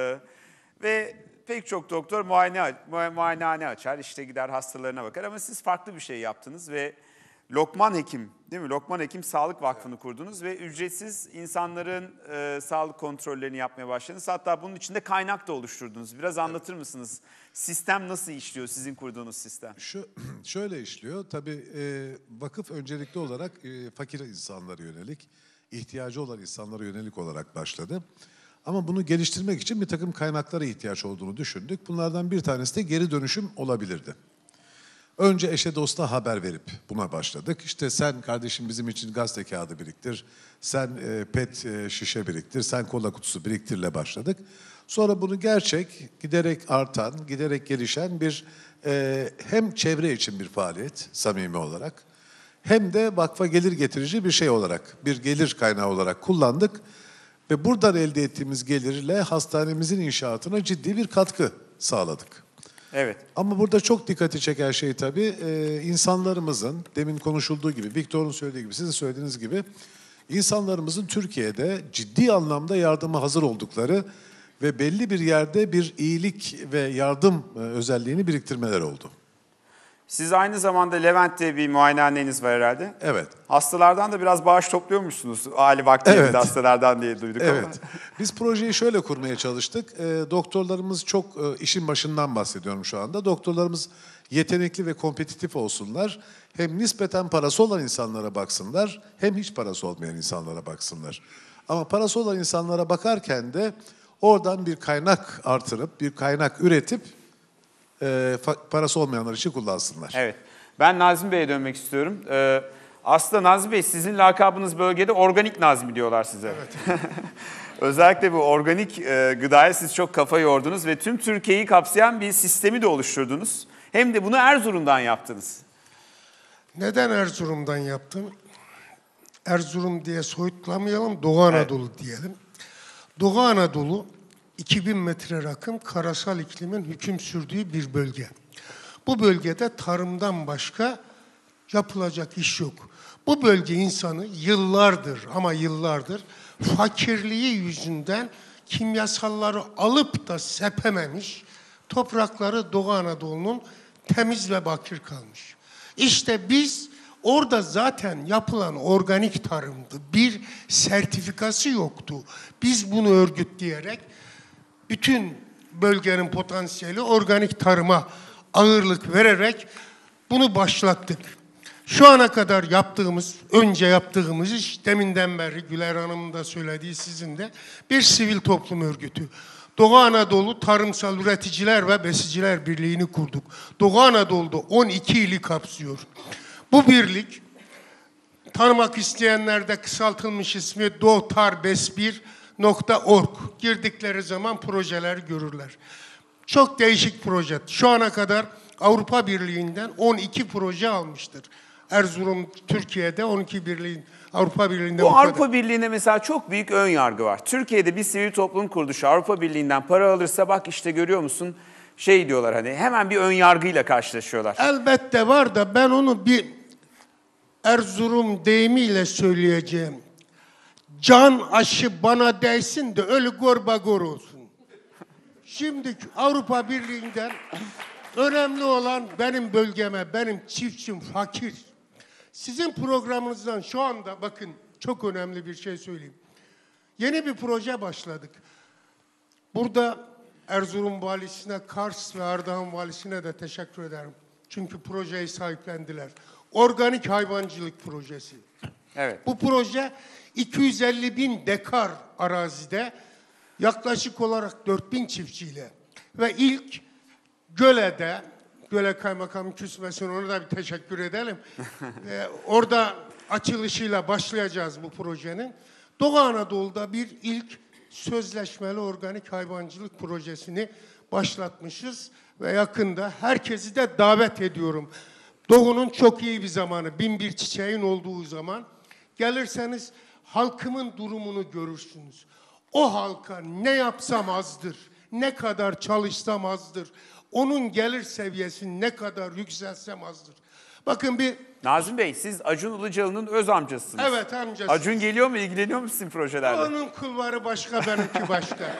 ve pek çok doktor muayenehane açar, işte gider hastalarına bakar ama siz farklı bir şey yaptınız ve Lokman Hekim, değil mi? Lokman Hekim Sağlık Vakfı'nı kurdunuz ve ücretsiz insanların sağlık kontrollerini yapmaya başladınız. Hatta bunun içinde kaynak da oluşturdunuz. Biraz anlatır mısınız? Sistem nasıl işliyor, sizin kurduğunuz sistem? Şöyle işliyor. Tabii vakıf öncelikli olarak fakir insanlara yönelik, ihtiyacı olan insanlara yönelik olarak başladı. Ama bunu geliştirmek için bir takım kaynaklara ihtiyaç olduğunu düşündük. Bunlardan bir tanesi de geri dönüşüm olabilirdi. Önce eşe dosta haber verip buna başladık. İşte sen kardeşim bizim için gazete kağıdı biriktir, sen pet şişe biriktir, sen kola kutusu biriktirle başladık. Sonra bunu giderek artan, giderek gelişen bir hem çevre için bir faaliyet samimi olarak hem de vakfa gelir getirici bir şey olarak, bir gelir kaynağı olarak kullandık. Ve buradan elde ettiğimiz gelirle hastanemizin inşaatına ciddi bir katkı sağladık. Evet. Ama burada çok dikkati çeken şey tabii insanlarımızın, demin konuşulduğu gibi, Viktor'un söylediği gibi, sizin söylediğiniz gibi, insanlarımızın Türkiye'de ciddi anlamda yardıma hazır oldukları ve belli bir yerde bir iyilik ve yardım özelliğini biriktirmeleri oldu. Siz aynı zamanda Levent'te bir muayenehaneniz var herhalde. Evet. Hastalardan da biraz bağış topluyormuşsunuz aile vaktiyle Evet. hastalardan diye duyduk Evet. ama. Biz projeyi şöyle kurmaya çalıştık. Doktorlarımız çok işin başından bahsediyorum şu anda. Doktorlarımız yetenekli ve kompetitif olsunlar. Hem nispeten parası olan insanlara baksınlar, hem hiç parası olmayan insanlara baksınlar. Ama parası olan insanlara bakarken de oradan bir kaynak artırıp, bir kaynak üretip parası olmayanlar için kullansınlar. Evet. Ben Nazmi Bey'e dönmek istiyorum. Aslında Nazmi Bey sizin lakabınız bölgede organik Nazmi diyorlar size. Evet. Özellikle bu organik gıdaya siz çok kafa yordunuz ve tüm Türkiye'yi kapsayan bir sistemi de oluşturdunuz. Hem de bunu Erzurum'dan yaptınız. Neden Erzurum'dan yaptım? Erzurum diye soyutlamayalım, Doğu Anadolu diyelim. Doğu Anadolu 2000 metre rakım karasal iklimin hüküm sürdüğü bir bölge. Bu bölgede tarımdan başka yapılacak iş yok. Bu bölge insanı yıllardır ama yıllardır fakirliği yüzünden kimyasalları alıp da sepememiş, toprakları Doğu Anadolu'nun temiz ve bakir kalmış. İşte biz orada zaten yapılan organik tarımdı. Bir sertifikası yoktu. Biz bunu örgütleyerek bütün bölgenin potansiyeli organik tarıma ağırlık vererek bunu başlattık. Şu ana kadar önce yaptığımız iş, deminden beri Güler Hanım'ın da söylediği, sizin de, bir sivil toplum örgütü. Doğu Anadolu Tarımsal Üreticiler ve Besiciler Birliği'ni kurduk. Doğu Anadolu'da 12 ili kapsıyor. Bu birlik, tanımak isteyenlerde kısaltılmış ismi dohtarbes1.org. Girdikleri zaman projeler görürler. Çok değişik proje. Şu ana kadar Avrupa Birliği'nden 12 proje almıştır. Erzurum, Türkiye'de 12 birliğin, Avrupa Birliği'nde Bu Avrupa Birliği'nde mesela çok büyük ön yargı var. Türkiye'de bir sivil toplum kuruluşu Avrupa Birliği'nden para alırsa bak işte görüyor musun şey diyorlar hani hemen bir ön yargıyla karşılaşıyorlar. Elbette var da ben onu bir Erzurum deyimiyle söyleyeceğim. Can aşı bana değsin de ölü gorbagor olsun. Şimdi Avrupa Birliği'nden önemli olan benim bölgeme, benim çiftçim fakir. Sizin programınızdan şu anda bakın çok önemli bir şey söyleyeyim. Yeni bir proje başladık. Burada Erzurum Valisi'ne, Kars ve Ardahan Valisi'ne de teşekkür ederim. Çünkü projeyi sahiplendiler. Organik hayvancılık projesi. Evet. Bu proje 250.000 dekar arazide yaklaşık olarak 4.000 çiftçiyle ve ilk Göle'de, Göle Kaymakamı küsmesin ona da bir teşekkür edelim. Orada açılışıyla başlayacağız bu projenin. Doğu Anadolu'da bir ilk sözleşmeli organik hayvancılık projesini başlatmışız ve yakında herkesi de davet ediyorum. Doğu'nun çok iyi bir zamanı, 1001 çiçeğin olduğu zaman gelirseniz halkımın durumunu görürsünüz. O halka ne yapsam azdır, ne kadar çalışsam azdır, onun gelir seviyesini ne kadar yükseltsem azdır. Bakın bir... Nazım Bey, siz Acun Ilıcalı'nın öz amcasısınız. Evet, amcası. Acun geliyor mu, ilgileniyor mu sizin projelerle? Onun kulvarı başka, benimki başka.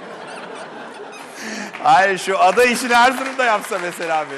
Hayır, şu ada işini Erzurum'da yapsa mesela abi.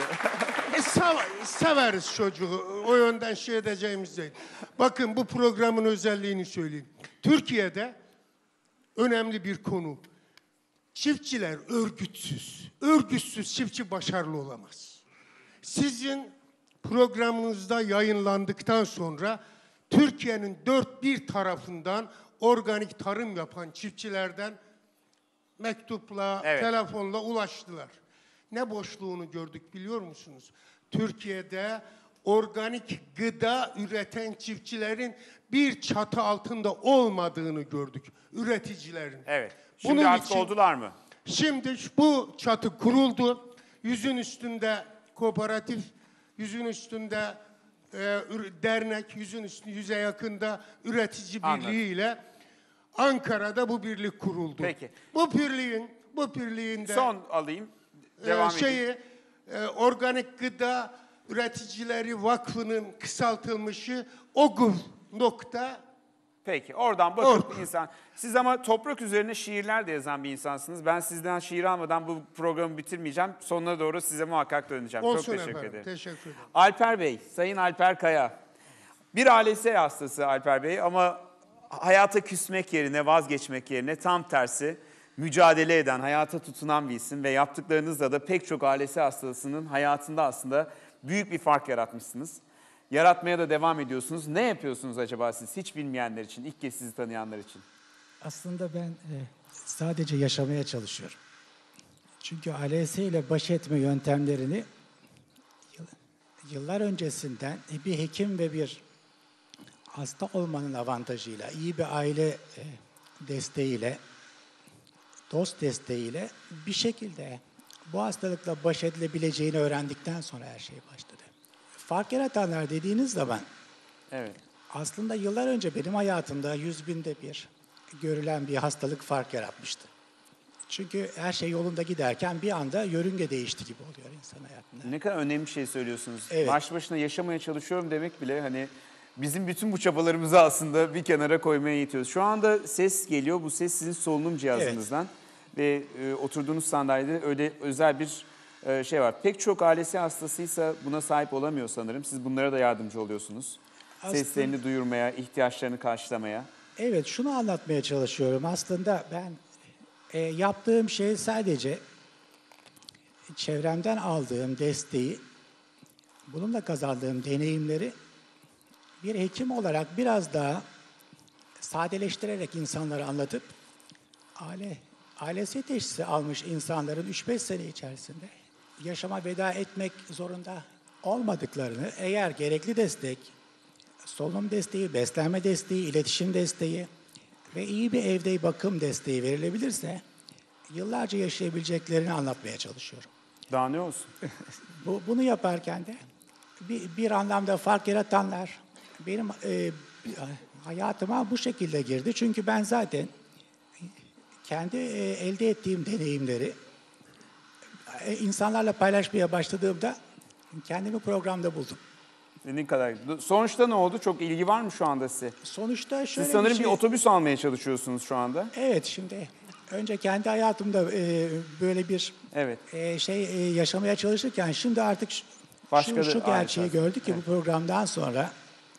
Severiz çocuğu. O yönden şey edeceğimiz değil. Bakın bu programın özelliğini söyleyeyim. Türkiye'de önemli bir konu. Çiftçiler örgütsüz. Örgütsüz çiftçi başarılı olamaz. Sizin programınızda yayınlandıktan sonra Türkiye'nin dört bir tarafından organik tarım yapan çiftçilerden mektupla, telefonla ulaştılar. Ne boşluğunu gördük biliyor musunuz? Türkiye'de organik gıda üreten çiftçilerin bir çatı altında olmadığını gördük. Üreticilerin. Evet. Şimdi Bunun artık için, oldular mı? Şimdi bu çatı kuruldu. 100'ün üstünde kooperatif, 100'ün üstünde dernek, 100'e yakında üretici birliğiyle Ankara'da bu birlik kuruldu. Peki. Bu birliğinde son alayım. Devam edeyim. Organik Gıda Üreticileri Vakfı'nın kısaltılmışı OGUV. Peki, oradan bakıp insan... Siz ama toprak üzerine şiirler de yazan bir insansınız. Ben sizden şiir almadan bu programı bitirmeyeceğim. Sonuna doğru size muhakkak döneceğim. Olsun çok teşekkür efendim, ederim. teşekkür ederim. Alper Bey, Sayın Alper Kaya. Bir ALS hastası Alper Bey ama hayata küsmek yerine, vazgeçmek yerine tam tersi mücadele eden, hayata tutunan bir isim ve yaptıklarınızla da pek çok ALS hastasının hayatında aslında büyük bir fark yaratmışsınız. Yaratmaya da devam ediyorsunuz. Ne yapıyorsunuz acaba siz hiç bilmeyenler için, ilk kez sizi tanıyanlar için? Aslında ben sadece yaşamaya çalışıyorum. Çünkü ALS ile baş etme yöntemlerini yıllar öncesinden bir hekim ve bir hasta olmanın avantajıyla, iyi bir aile desteğiyle, dost desteğiyle bir şekilde bu hastalıkla baş edilebileceğini öğrendikten sonra her şey başladı. Fark yaratanlar dediğiniz zaman aslında yıllar önce benim hayatımda 100.000'de bir görülen bir hastalık fark yaratmıştı. Çünkü her şey yolunda giderken bir anda yörünge değişti gibi oluyor insan hayatında. Ne kadar önemli bir şey söylüyorsunuz. Evet. Baş başına yaşamaya çalışıyorum demek bile hani bizim bütün bu çabalarımızı aslında bir kenara koymaya yetiyoruz. Şu anda ses geliyor. Bu ses sizin solunum cihazınızdan. Ve oturduğunuz sandalyede öyle özel bir şey var. Pek çok ALS hastasıysa buna sahip olamıyor sanırım. Siz bunlara da yardımcı oluyorsunuz. Aslında, seslerini duyurmaya, ihtiyaçlarını karşılamaya. Evet, şunu anlatmaya çalışıyorum. Aslında ben yaptığım şey sadece çevremden aldığım desteği, bununla kazandığım deneyimleri bir hekim olarak biraz daha sadeleştirerek insanlara anlatıp ALS teşhisi almış insanların 3-5 sene içerisinde yaşama veda etmek zorunda olmadıklarını, eğer gerekli destek, solunum desteği, beslenme desteği, iletişim desteği ve iyi bir evde bakım desteği verilebilirse yıllarca yaşayabileceklerini anlatmaya çalışıyorum. Daha ne olsun? Bunu yaparken de bir anlamda fark yaratanlar benim hayatıma bu şekilde girdi. Çünkü ben zaten kendi elde ettiğim deneyimleri insanlarla paylaşmaya başladığımda kendimi programda buldum. Ne kadar. Sonuçta ne oldu? Çok ilgi var mı şu anda size? Sonuçta şöyle Siz sanırım bir şey... bir otobüs almaya çalışıyorsunuz şu anda. Evet, şimdi önce kendi hayatımda böyle bir yaşamaya çalışırken şimdi artık şu gerçeği gördük ki bu programdan sonra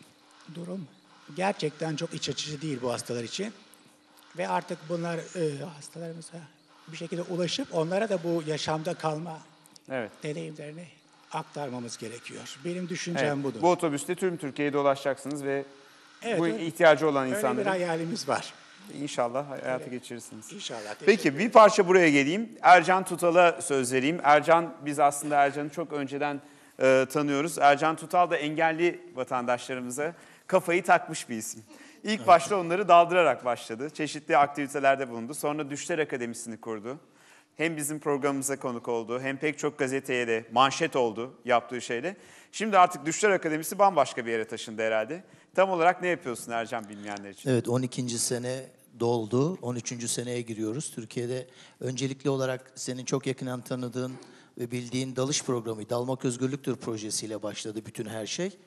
durum gerçekten çok iç açıcı değil bu hastalar için. Ve artık bunlar hastalarımıza bir şekilde ulaşıp onlara da bu yaşamda kalma deneyimlerini aktarmamız gerekiyor. Benim düşüncem budur. Bu otobüste tüm Türkiye'yi dolaşacaksınız ve bu ihtiyacı olan insanların... Öyle bir hayalimiz var. İnşallah hayata geçirirsiniz. İnşallah. Peki bir parça buraya geleyim. Ercan Tutal'a söz vereyim. Biz aslında Ercan'ı çok önceden tanıyoruz. Ercan Tutal da engelli vatandaşlarımıza kafayı takmış bir isim. İlk başta onları daldırarak başladı. Çeşitli aktivitelerde bulundu. Sonra Düşler Akademisi'ni kurdu. Hem bizim programımıza konuk oldu, hem pek çok gazeteye de manşet oldu yaptığı şeyle. Şimdi artık Düşler Akademisi bambaşka bir yere taşındı herhalde. Tam olarak ne yapıyorsun Ercan bilmeyenler için? Evet, 12. sene doldu. 13. seneye giriyoruz. Türkiye'de öncelikli olarak senin çok yakından tanıdığın ve bildiğin dalış programı, Dalmak Özgürlüktür projesiyle başladı bütün her şey.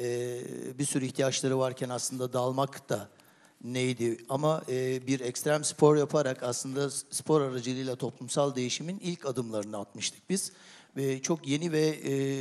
Bir sürü ihtiyaçları varken aslında dalmak da neydi? Ama bir ekstrem spor yaparak aslında spor aracılığıyla toplumsal değişimin ilk adımlarını atmıştık biz. Ve çok yeni ve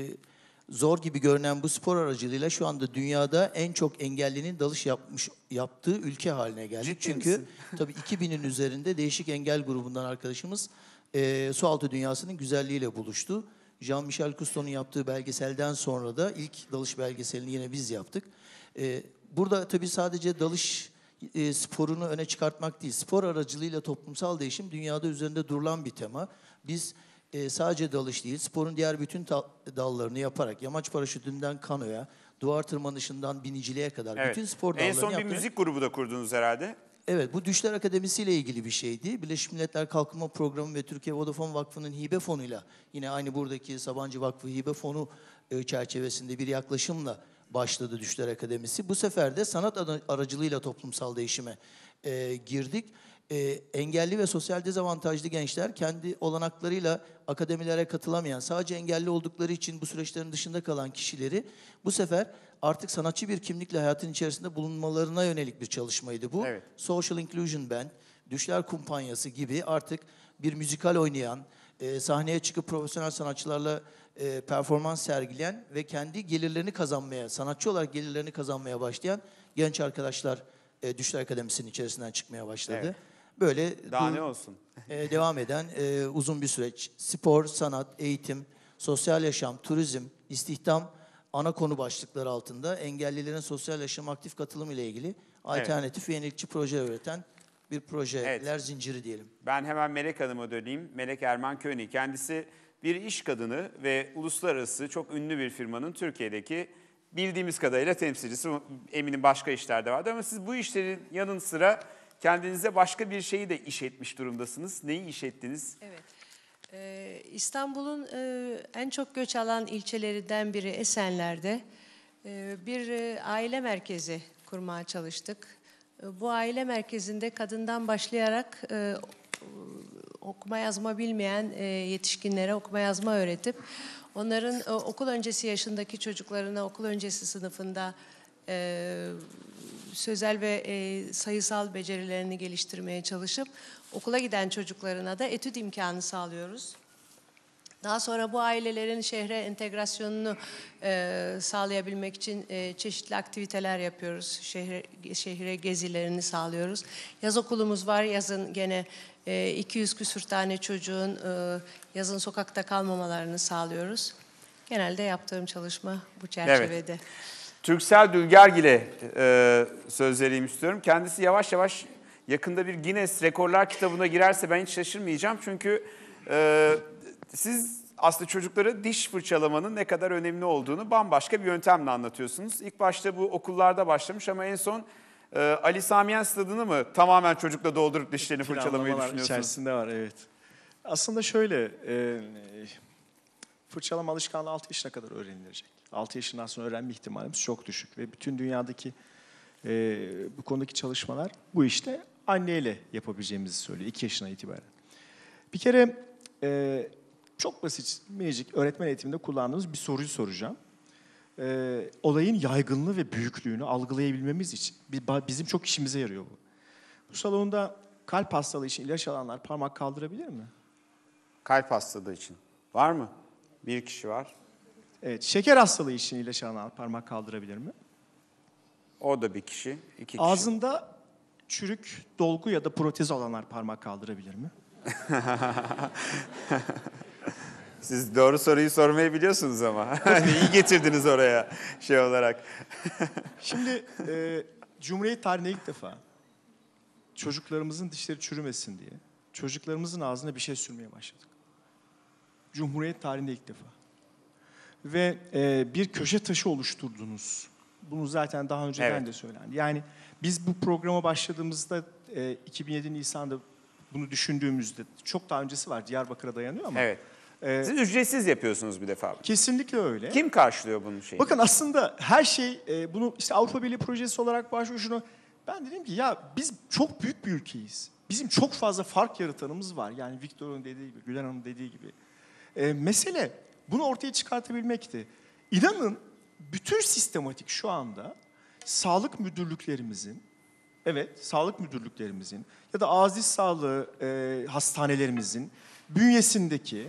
zor gibi görünen bu spor aracılığıyla şu anda dünyada en çok engellinin dalış yaptığı ülke haline geldik. Ciddi Çünkü misin? tabii 2000'in üzerinde değişik engel grubundan arkadaşımız sualtı dünyasının güzelliğiyle buluştu. Jean-Michel Cousteau'nun yaptığı belgeselden sonra da ilk dalış belgeselini yine biz yaptık. Burada tabii sadece dalış sporunu öne çıkartmak değil, spor aracılığıyla toplumsal değişim dünyada üzerinde durulan bir tema. Biz sadece dalış değil, sporun diğer bütün dallarını yaparak, yamaç paraşütünden kanoya, duvar tırmanışından biniciliğe kadar bütün spor dallarını En son bir yaptık. müzik grubu da kurdunuz herhalde. Evet, bu Düşler Akademisi ile ilgili bir şeydi. Birleşmiş Milletler Kalkınma Programı ve Türkiye Vodafone Vakfı'nın hibe fonuyla, yine aynı buradaki Sabancı Vakfı hibe fonu çerçevesinde bir yaklaşımla başladı Düşler Akademisi. Bu sefer de sanat aracılığıyla toplumsal değişime girdik. Engelli ve sosyal dezavantajlı gençler kendi olanaklarıyla akademilere katılamayan, sadece engelli oldukları için bu süreçlerin dışında kalan kişileri bu sefer artık sanatçı bir kimlikle hayatın içerisinde bulunmalarına yönelik bir çalışmaydı bu. Evet. Social Inclusion Band, Düşler Kumpanyası gibi artık bir müzikal oynayan, sahneye çıkıp profesyonel sanatçılarla performans sergileyen ve kendi gelirlerini kazanmaya, sanatçı olarak gelirlerini kazanmaya başlayan genç arkadaşlar Düşler Akademisi'nin içerisinden çıkmaya başladı. Evet. Böyle Daha ne olsun? devam eden uzun bir süreç. Spor, sanat, eğitim, sosyal yaşam, turizm, istihdam ana konu başlıkları altında engellilerin sosyal yaşama aktif katılım ile ilgili alternatif ve yenilikçi proje üreten bir projeler zinciri diyelim. Ben hemen Melek Hanım'a döneyim. Melek Erman König. Kendisi bir iş kadını ve uluslararası çok ünlü bir firmanın Türkiye'deki bildiğimiz kadarıyla temsilcisi. Eminim başka işlerde vardı ama siz bu işlerin yanın sıra kendinize başka bir şeyi de iş etmiş durumdasınız. Neyi iş ettiniz? Evet. İstanbul'un en çok göç alan ilçelerinden biri Esenler'de bir aile merkezi kurmaya çalıştık. Bu aile merkezinde kadından başlayarak okuma yazma bilmeyen yetişkinlere okuma yazma öğretip onların okul öncesi yaşındaki çocuklarına okul öncesi sınıfında sözel ve sayısal becerilerini geliştirmeye çalışıp okula giden çocuklarına da etüt imkanı sağlıyoruz. Daha sonra bu ailelerin şehre entegrasyonunu sağlayabilmek için çeşitli aktiviteler yapıyoruz. Şehre gezilerini sağlıyoruz. Yaz okulumuz var. Yazın gene 200 küsür tane çocuğun yazın sokakta kalmamalarını sağlıyoruz. Genelde yaptığım çalışma bu çerçevede. Evet. Türksel Dülgergil'e söz vereyim istiyorum. Kendisi yavaş yavaş yakında bir Guinness Rekorlar kitabına girerse ben hiç şaşırmayacağım. Çünkü siz aslında çocuklara diş fırçalamanın ne kadar önemli olduğunu bambaşka bir yöntemle anlatıyorsunuz. İlk başta bu okullarda başlamış ama en son Ali Samiyen Stadı'nı mı tamamen çocukla doldurup dişlerini fırçalamayı düşünüyorsunuz? İçerisinde var, evet. Aslında şöyle, fırçalama alışkanlığı 6 yaşına kadar öğrenilecek. 6 yaşından sonra öğrenme ihtimalimiz çok düşük ve bütün dünyadaki bu konudaki çalışmalar bu işte anneyle yapabileceğimizi söylüyor 2 yaşına itibaren. Bir kere çok basit, minicik öğretmen eğitiminde kullandığımız bir soruyu soracağım. Olayın yaygınlığı ve büyüklüğünü algılayabilmemiz için bizim çok işimize yarıyor bu. Bu salonda kalp hastalığı için ilaç alanlar parmak kaldırabilir mi? Kalp hastalığı için. Var mı? Bir kişi var. Evet, şeker hastalığı için ilaç alanlar parmak kaldırabilir mi? O da bir kişi, iki kişi. Ağzında çürük, dolgu ya da protez olanlar parmak kaldırabilir mi? Siz doğru soruyu sormayı biliyorsunuz ama. İyi getirdiniz oraya şey olarak. Şimdi Cumhuriyet tarihinde ilk defa çocuklarımızın dişleri çürümesin diye çocuklarımızın ağzına bir şey sürmeye başladık. Cumhuriyet tarihinde ilk defa. Ve bir köşe taşı oluşturdunuz. Bunu zaten daha önceden de söylendi. Yani biz bu programa başladığımızda 2007 Nisan'da bunu düşündüğümüzde çok daha öncesi var. Diyarbakır'a dayanıyor ama. Evet. Siz ücretsiz yapıyorsunuz bir defa. Kesinlikle öyle. Kim karşılıyor bunun şeyini? Bakın aslında her şey bunu işte Avrupa Birliği projesi olarak başlıyor şunu. Ben dedim ki ya biz çok büyük bir ülkeyiz. Bizim çok fazla fark yaratanımız var. Yani Viktor'un dediği gibi, Gülen Hanım'ın dediği gibi. Mesele bunu ortaya çıkartabilmekti. İnanın bütün sistematik şu anda sağlık müdürlüklerimizin, sağlık müdürlüklerimizin ya da ağız diş sağlığı hastanelerimizin bünyesindeki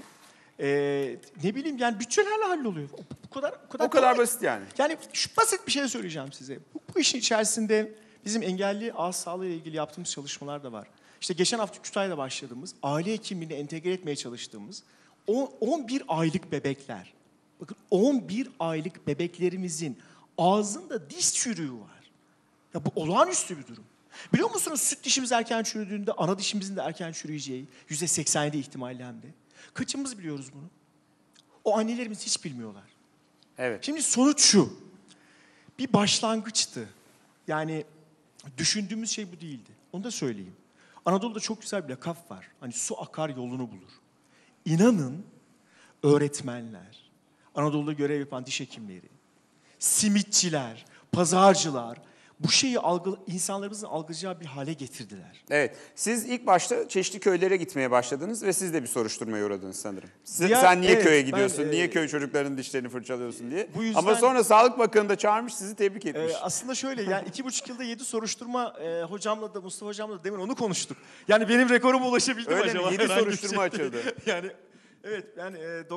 ne bileyim yani bütçelerle halloluyor. O kadar basit yani. Yani şu basit bir şey söyleyeceğim size. Bu işin içerisinde bizim engelli ağız sağlığı ile ilgili yaptığımız çalışmalar da var. İşte geçen hafta Kütahya'da başladığımız, aile hekimliğine entegre etmeye çalıştığımız 11 aylık bebekler. Bakın 11 aylık bebeklerimizin ağzında diş çürüğü var. Ya bu olağanüstü bir durum. Biliyor musunuz süt dişimiz erken çürüdüğünde ana dişimizin de erken çürüyeceği %87 ihtimalle hem de. Kaçımız biliyoruz bunu? O annelerimiz hiç bilmiyorlar. Evet. Şimdi sonuç şu. Bir başlangıçtı. Yani düşündüğümüz şey bu değildi. Onu da söyleyeyim. Anadolu'da çok güzel bir lakap var. Hani su akar yolunu bulur. İnanın öğretmenler, Anadolu'da görev yapan diş hekimleri, simitçiler, pazarcılar bu şeyi insanlarımızın algılayacağı bir hale getirdiler. Evet. Siz ilk başta çeşitli köylere gitmeye başladınız ve siz de bir soruşturmaya uğradınız sanırım. Ya, sen niye evet, köye gidiyorsun, ben, niye köy çocuklarının dişlerini fırçalıyorsun diye. Bu yüzden, ama sonra Sağlık Bakanı da çağırmış, sizi tebrik etmiş. Aslında şöyle yani 2,5 yılda 7 soruşturma hocamla da Mustafa hocamla da demin onu konuştuk. Yani benim rekoruma ulaşabildim Öyle acaba? mi? 7 soruşturma açıldı. Yani evet ben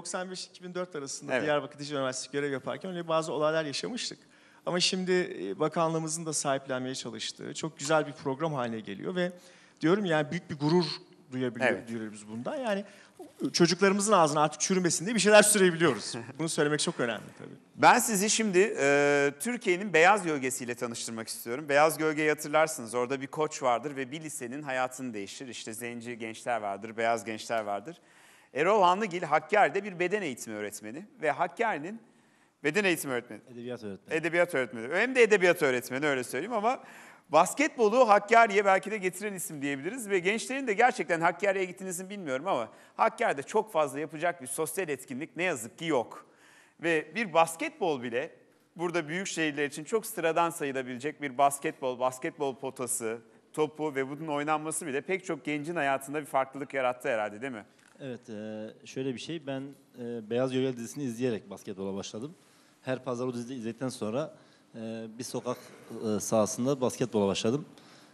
95-2004 arasında Diyarbakır Diş Üniversitesi görev yaparken öyle bazı olaylar yaşamıştık. Ama şimdi bakanlığımızın da sahiplenmeye çalıştığı çok güzel bir program haline geliyor ve diyorum yani büyük bir gurur duyuyoruz bundan. Yani çocuklarımızın ağzına artık çürümesin diye bir şeyler sürebiliyoruz. Bunu söylemek çok önemli tabii. Ben sizi şimdi Türkiye'nin beyaz gölgesiyle tanıştırmak istiyorum. Beyaz gölgeyi hatırlarsınız. Orada bir koç vardır ve bir lisenin hayatını değiştirir. İşte zenci gençler vardır, beyaz gençler vardır. Erol Hanlıgil Hakkari'de bir beden eğitimi öğretmeni ve Hakkari'nin beden eğitimi öğretmeni. Edebiyat öğretmeni. Edebiyat öğretmeni. Hem de edebiyat öğretmeni öyle söyleyeyim ama basketbolu Hakkari'ye belki de getiren isim diyebiliriz. Ve gençlerin de gerçekten Hakkari'ye gittiğinizi bilmiyorum ama Hakkari'de çok fazla yapacak bir sosyal etkinlik ne yazık ki yok. Ve bir basketbol bile burada büyük şehirler için çok sıradan sayılabilecek bir basketbol potası, topu ve bunun oynanması bile pek çok gencin hayatında bir farklılık yarattı herhalde değil mi? Evet, şöyle bir şey. Ben Beyaz Gölge dizisini izleyerek basketbola başladım. Her pazar o diziyi izledikten sonra bir sokak sahasında basketbola başladım.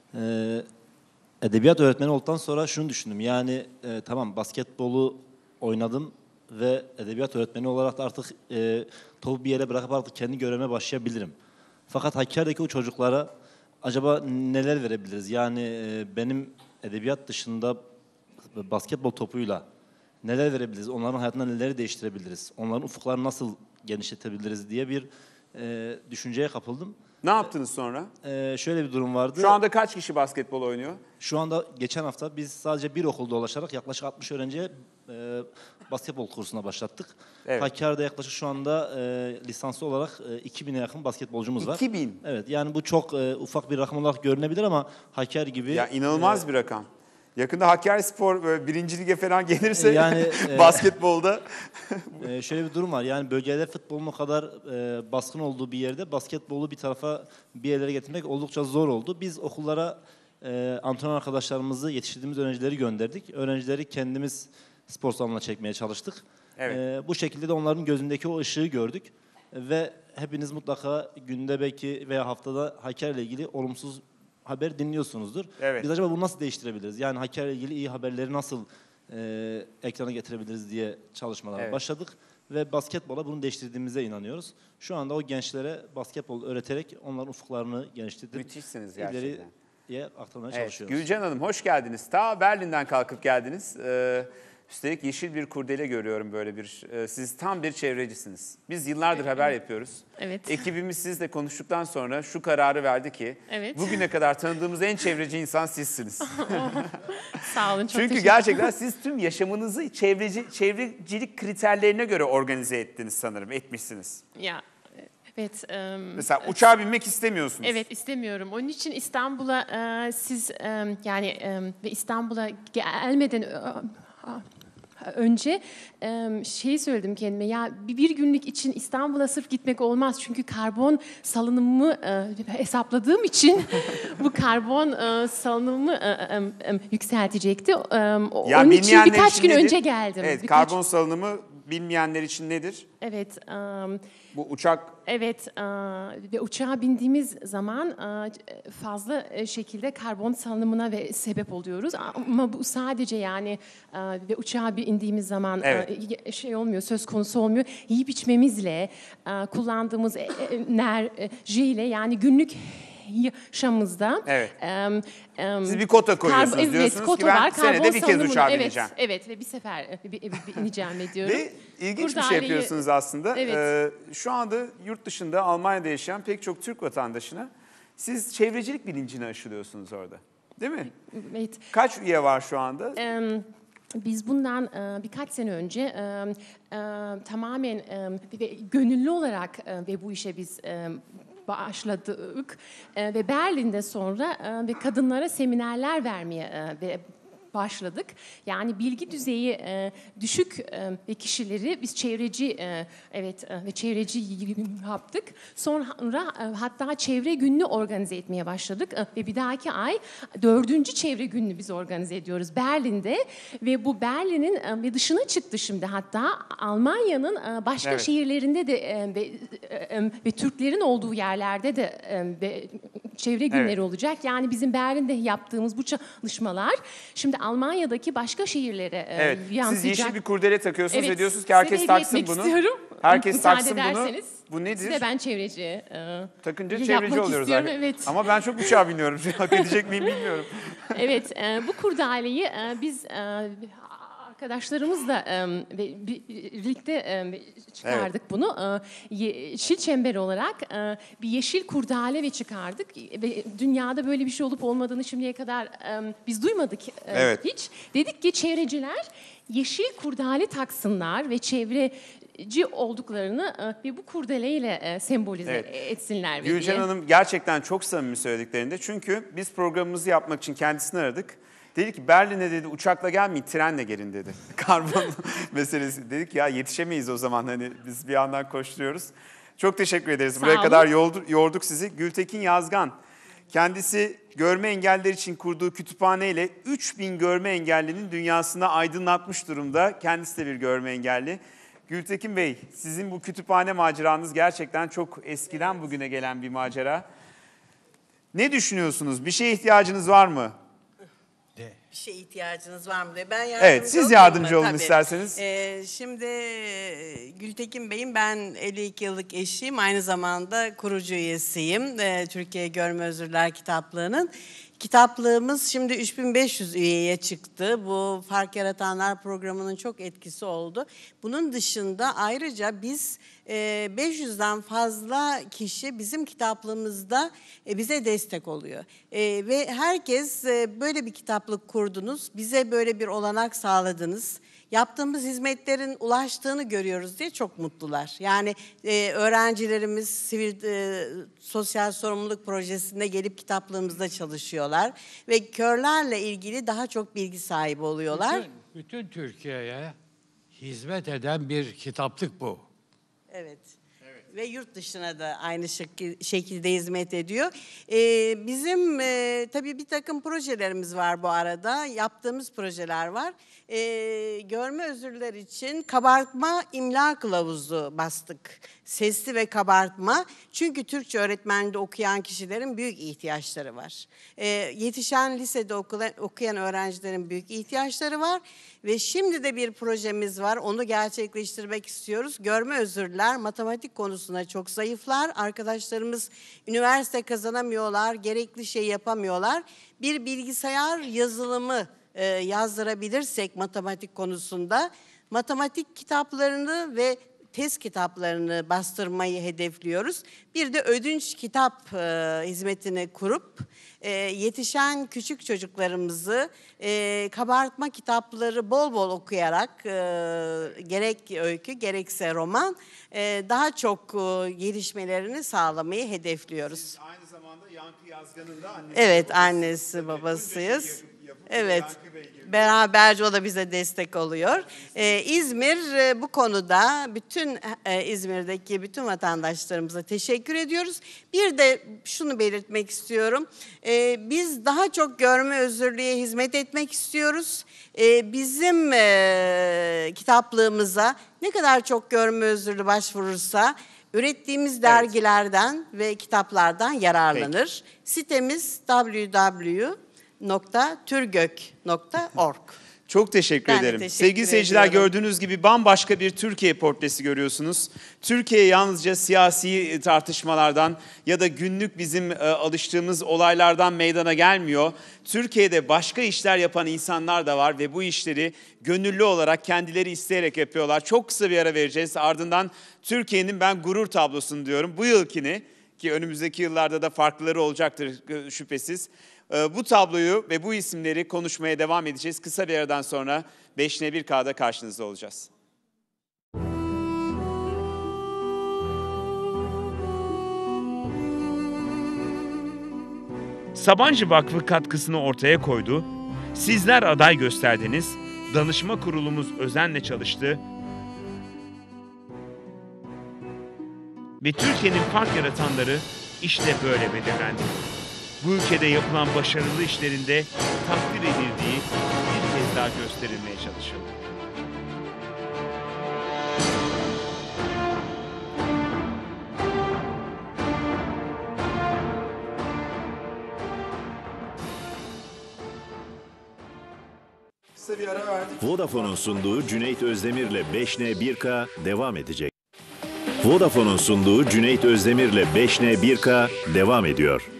Edebiyat öğretmeni olduktan sonra şunu düşündüm. Yani tamam basketbolu oynadım ve edebiyat öğretmeni olarak da artık topu bir yere bırakıp artık kendi görevime başlayabilirim. Fakat Hakkari'deki o çocuklara acaba neler verebiliriz? Yani benim edebiyat dışında basketbol topuyla neler verebiliriz? Onların hayatında neleri değiştirebiliriz? Onların ufuklarını nasıl genişletebiliriz diye bir düşünceye kapıldım. Ne yaptınız sonra? Şöyle bir durum vardı. Şu anda kaç kişi basketbol oynuyor? Şu anda geçen hafta biz sadece bir okulda dolaşarak yaklaşık 60 öğrenciye basketbol kursuna başlattık. Evet. Hakkari'de yaklaşık şu anda lisanslı olarak 2000'e yakın basketbolcumuz var. 2000? Evet yani bu çok ufak bir rakam olarak görünebilir ama Hakkari gibi... Ya inanılmaz bir rakam. Yakında Hakkarispor 1. Lige falan gelirse yani, basketbolda. Şöyle bir durum var. Yani bölgeler futbolun o kadar baskın olduğu bir yerde basketbolu bir tarafa bir yerlere getirmek oldukça zor oldu. Biz okullara antrenör arkadaşlarımızı yetiştirdiğimiz öğrencileri gönderdik. Öğrencileri kendimiz spor salonuna çekmeye çalıştık. Evet. Bu şekilde de onların gözündeki o ışığı gördük. Ve hepiniz mutlaka günde belki veya haftada Hakkari'yle ilgili olumsuz haber dinliyorsunuzdur. Evet. Biz acaba bunu nasıl değiştirebiliriz? Yani Hakkari'yle ilgili iyi haberleri nasıl ekrana getirebiliriz diye çalışmalara başladık. Ve basketbola bunu değiştirdiğimize inanıyoruz. Şu anda o gençlere basketbol öğreterek onların ufuklarını genişletip müthişsiniz gerçekten. ileriye aktarmaya çalışıyoruz. Gülcan Hanım hoş geldiniz. Ta Berlin'den kalkıp geldiniz. Üstelik yeşil bir kurdele görüyorum böyle bir. Siz tam bir çevrecisiniz. Biz yıllardır haber yapıyoruz. Evet. Ekibimiz sizle konuştuktan sonra şu kararı verdi ki bugüne kadar tanıdığımız en çevreci insan sizsiniz. Sağ olun. Çok Çünkü gerçekten siz tüm yaşamınızı çevrecilik kriterlerine göre organize ettiniz sanırım, etmişsiniz. Ya evet. Mesela uçağa binmek istemiyorsunuz. Evet, istemiyorum. Onun için İstanbul'a siz yani ve İstanbul'a gelmeden önce şeyi söyledim kendime, ya bir günlük için İstanbul'a sırf gitmek olmaz çünkü karbon salınımımı hesapladığım için bu karbon salınımımı yükseltecekti. Onun için birkaç gün önce geldim. Evet, karbon salınımı bilmeyenler için nedir? Evet. Bu uçak... Evet ve uçağa bindiğimiz zaman fazla şekilde karbon salınımına ve sebep oluyoruz. Ama bu sadece yani ve uçağa indiğimiz zaman şey olmuyor, söz konusu olmuyor. Yiyip içmemizle, kullandığımız enerjiyle yani günlük yaşamımızda. Evet. Siz bir kota koyuyorsunuz diyorsunuz ki ben senede bir kez uçağa bineceğim. Evet ve bir sefer bineceğim diyorum. Ve ilginç bir şey yapıyorsunuz aslında. Evet. Şu anda yurt dışında Almanya'da yaşayan pek çok Türk vatandaşına siz çevrecilik bilincini aşılıyorsunuz orada. Değil mi? Evet. Kaç üye var şu anda? Biz bundan birkaç sene önce tamamen gönüllü olarak ve bu işe biz başladık ve Berlin'de sonra ve kadınlara seminerler vermeye başladık. Yani bilgi düzeyi düşük ve kişileri biz çevreci ve çevreci yaptık. Sonra hatta çevre gününü organize etmeye başladık ve bir dahaki ay 4. çevre gününü biz organize ediyoruz Berlin'de ve bu Berlin'in ve dışına çıktı şimdi hatta Almanya'nın başka şehirlerinde de ve Türklerin olduğu yerlerde de çevre günleri olacak. Yani bizim Berlin'de yaptığımız bu çalışmalar şimdi Almanya'daki başka şehirlere yansıyacak. Siz yeşil bir kurdele takıyorsunuz ve diyorsunuz ki herkes taksın bunu. Istiyorum. Herkes taksın bunu. Bu nedir? Size ben çevreci. Takınca çevreci oluyoruz. Evet. Ama ben çok uçağa biniyorum. Hak edecek miyim bilmiyorum. Evet, bu kurdaleyi biz arkadaşlarımızla birlikte çıkardık bunu. Yeşil çember olarak bir yeşil kurdale ve çıkardık. Ve dünyada böyle bir şey olup olmadığını şimdiye kadar biz duymadık hiç. Dedik ki çevreciler yeşil kurdale taksınlar ve çevreci olduklarını ve bu kurdeleyle sembolize etsinler. Gülcan Hanım gerçekten çok samimi söylediklerinde. Çünkü biz programımızı yapmak için kendisini aradık. Dedi ki Berlin'e dedi uçakla gelmeyin trenle gelin dedi. Karbon meselesi. Dedik ya yetişemeyiz o zaman hani biz bir yandan koşturuyoruz. Çok teşekkür ederiz. Buraya kadar yorduk sizi. Gültekin Yazgan. Kendisi görme engelliler için kurduğu kütüphaneyle 3000 görme engellinin dünyasını aydınlatmış durumda. Kendisi de bir görme engelli. Gültekin Bey, sizin bu kütüphane maceranız gerçekten çok eskiden bugüne gelen bir macera. Ne düşünüyorsunuz? Bir şeye ihtiyacınız var mı? Bir şeye ihtiyacınız var mı diye. Ben yardımcı olayım siz yardımcı olun tabii. isterseniz. Şimdi Gültekin Bey'in ben 52 yıllık eşiyim. Aynı zamanda kurucu üyesiyim. Türkiye Görme Özürler Kitaplığı'nın. Kitaplığımız şimdi 3500 üyeye çıktı. Bu Fark Yaratanlar programının çok etkisi oldu. Bunun dışında ayrıca biz 500'den fazla kişi bizim kitaplığımızda bize destek oluyor. Ve herkes böyle bir kitaplık kurdunuz, bize böyle bir olanak sağladınız. Yaptığımız hizmetlerin ulaştığını görüyoruz diye çok mutlular. Yani öğrencilerimiz sivil sosyal sorumluluk projesinde gelip kitaplığımızda çalışıyorlar. Ve körlerle ilgili daha çok bilgi sahibi oluyorlar. Bütün Türkiye'ye hizmet eden bir kitaplık bu. Evet. Ve yurt dışına da aynı şekilde hizmet ediyor. Bizim tabii bir takım projelerimiz var bu arada. Yaptığımız projeler var. Görme özürler için kabartma imla kılavuzu bastık. Sesli ve kabartma. Çünkü Türkçe öğretmenliğinde okuyan kişilerin büyük ihtiyaçları var. Yetişen lisede okuyan öğrencilerin büyük ihtiyaçları var. Ve şimdi de bir projemiz var. Onu gerçekleştirmek istiyoruz. Görme özürlüler matematik konusunda çok zayıflar. Arkadaşlarımız üniversite kazanamıyorlar, gerekli şey yapamıyorlar. Bir bilgisayar yazılımı yazdırabilirsek matematik konusunda matematik kitaplarını ve test kitaplarını bastırmayı hedefliyoruz. Bir de ödünç kitap hizmetini kurup yetişen küçük çocuklarımızı kabartma kitapları bol bol okuyarak gerek öykü gerekse roman daha çok gelişmelerini sağlamayı hedefliyoruz. Aynı zamanda Yankı Yazgan'ın da annesi. Evet, annesi babasıyız. Evet, beraberce o da bize destek oluyor. İzmir bu konuda bütün İzmir'deki bütün vatandaşlarımıza teşekkür ediyoruz. Bir de şunu belirtmek istiyorum. Biz daha çok görme özürlüğe hizmet etmek istiyoruz. Bizim kitaplığımıza ne kadar çok görme özürlü başvurursa ürettiğimiz dergilerden ve kitaplardan yararlanır. Peki. Sitemiz www.turgök.org. Çok teşekkür ederim. Sevgili seyirciler, gördüğünüz gibi bambaşka bir Türkiye portresi görüyorsunuz. Türkiye yalnızca siyasi tartışmalardan ya da günlük bizim alıştığımız olaylardan meydana gelmiyor. Türkiye'de başka işler yapan insanlar da var ve bu işleri gönüllü olarak kendileri isteyerek yapıyorlar. Çok kısa bir ara vereceğiz. Ardından Türkiye'nin ben gurur tablosunu diyorum. Bu yılkini, ki önümüzdeki yıllarda da farklıları olacaktır şüphesiz. Bu tabloyu ve bu isimleri konuşmaya devam edeceğiz. Kısa bir aradan sonra 5N1K'da karşınızda olacağız. Sabancı Vakfı katkısını ortaya koydu. Sizler aday gösterdiniz. Danışma kurulumuz özenle çalıştı. Ve Türkiye'nin fark yaratanları işte böyle belirlendi. Bu ülkede yapılan başarılı işlerinde takdir edildiği bir kez daha gösterilmeye çalışıldı. Kısa bir ara verdik. Vodafone'un sunduğu Cüneyt Özdemir'le 5N1K devam edecek. Vodafone'un sunduğu Cüneyt Özdemir'le 5N1K devam ediyor.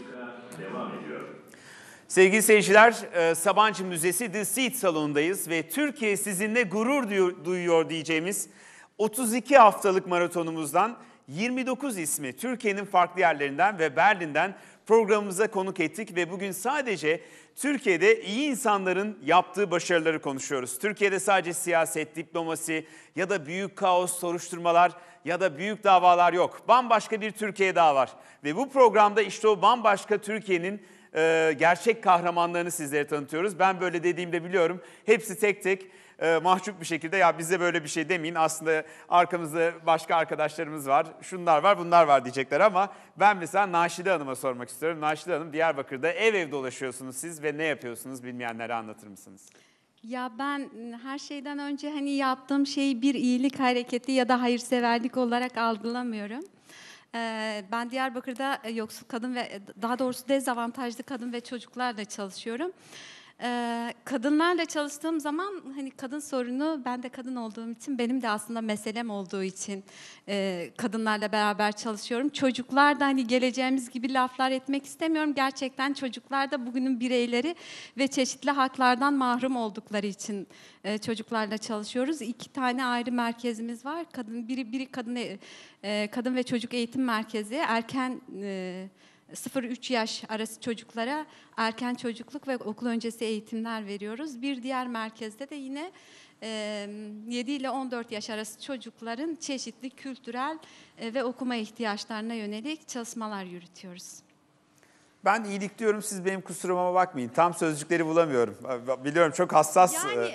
Sevgili seyirciler, Sabancı Müzesi The Seat salonundayız ve Türkiye sizinle gurur duyuyor diyeceğimiz 32 haftalık maratonumuzdan 29 ismi Türkiye'nin farklı yerlerinden ve Berlin'den programımıza konuk ettik ve bugün sadece Türkiye'de iyi insanların yaptığı başarıları konuşuyoruz. Türkiye'de sadece siyaset, diplomasi ya da büyük kaos, soruşturmalar ya da büyük davalar yok. Bambaşka bir Türkiye daha var ve bu programda işte o bambaşka Türkiye'nin gerçek kahramanlarını sizlere tanıtıyoruz. Ben böyle dediğimde biliyorum hepsi tek tek mahcup bir şekilde ya bize böyle bir şey demeyin. Aslında arkamızda başka arkadaşlarımız var, şunlar var, bunlar var diyecekler ama ben mesela Naşide Hanım'a sormak istiyorum. Naşide Hanım, Diyarbakır'da ev dolaşıyorsunuz siz ve ne yapıyorsunuz, bilmeyenlere anlatır mısınız? Ya ben her şeyden önce hani yaptığım şeyi bir iyilik hareketi ya da hayırseverlik olarak algılamıyorum. Ben Diyarbakır'da yoksul kadın ve daha doğrusu dezavantajlı kadın ve çocuklarla çalışıyorum. Kadınlarla çalıştığım zaman hani kadın sorunu, ben de kadın olduğum için, benim de aslında meselem olduğu için kadınlarla beraber çalışıyorum. Çocuklar da hani geleceğimiz gibi laflar etmek istemiyorum. Gerçekten çocuklar da bugünün bireyleri ve çeşitli haklardan mahrum oldukları için çocuklarla çalışıyoruz. 2 tane ayrı merkezimiz var. Biri kadın ve çocuk eğitim merkezi. Erken 0-3 yaş arası çocuklara erken çocukluk ve okul öncesi eğitimler veriyoruz. Bir diğer merkezde de yine 7 ile 14 yaş arası çocukların çeşitli kültürel ve okuma ihtiyaçlarına yönelik çalışmalar yürütüyoruz. Ben iyilik diyorum, siz benim kusuruma bakmayın. Tam sözcükleri bulamıyorum. Biliyorum çok hassas. Yani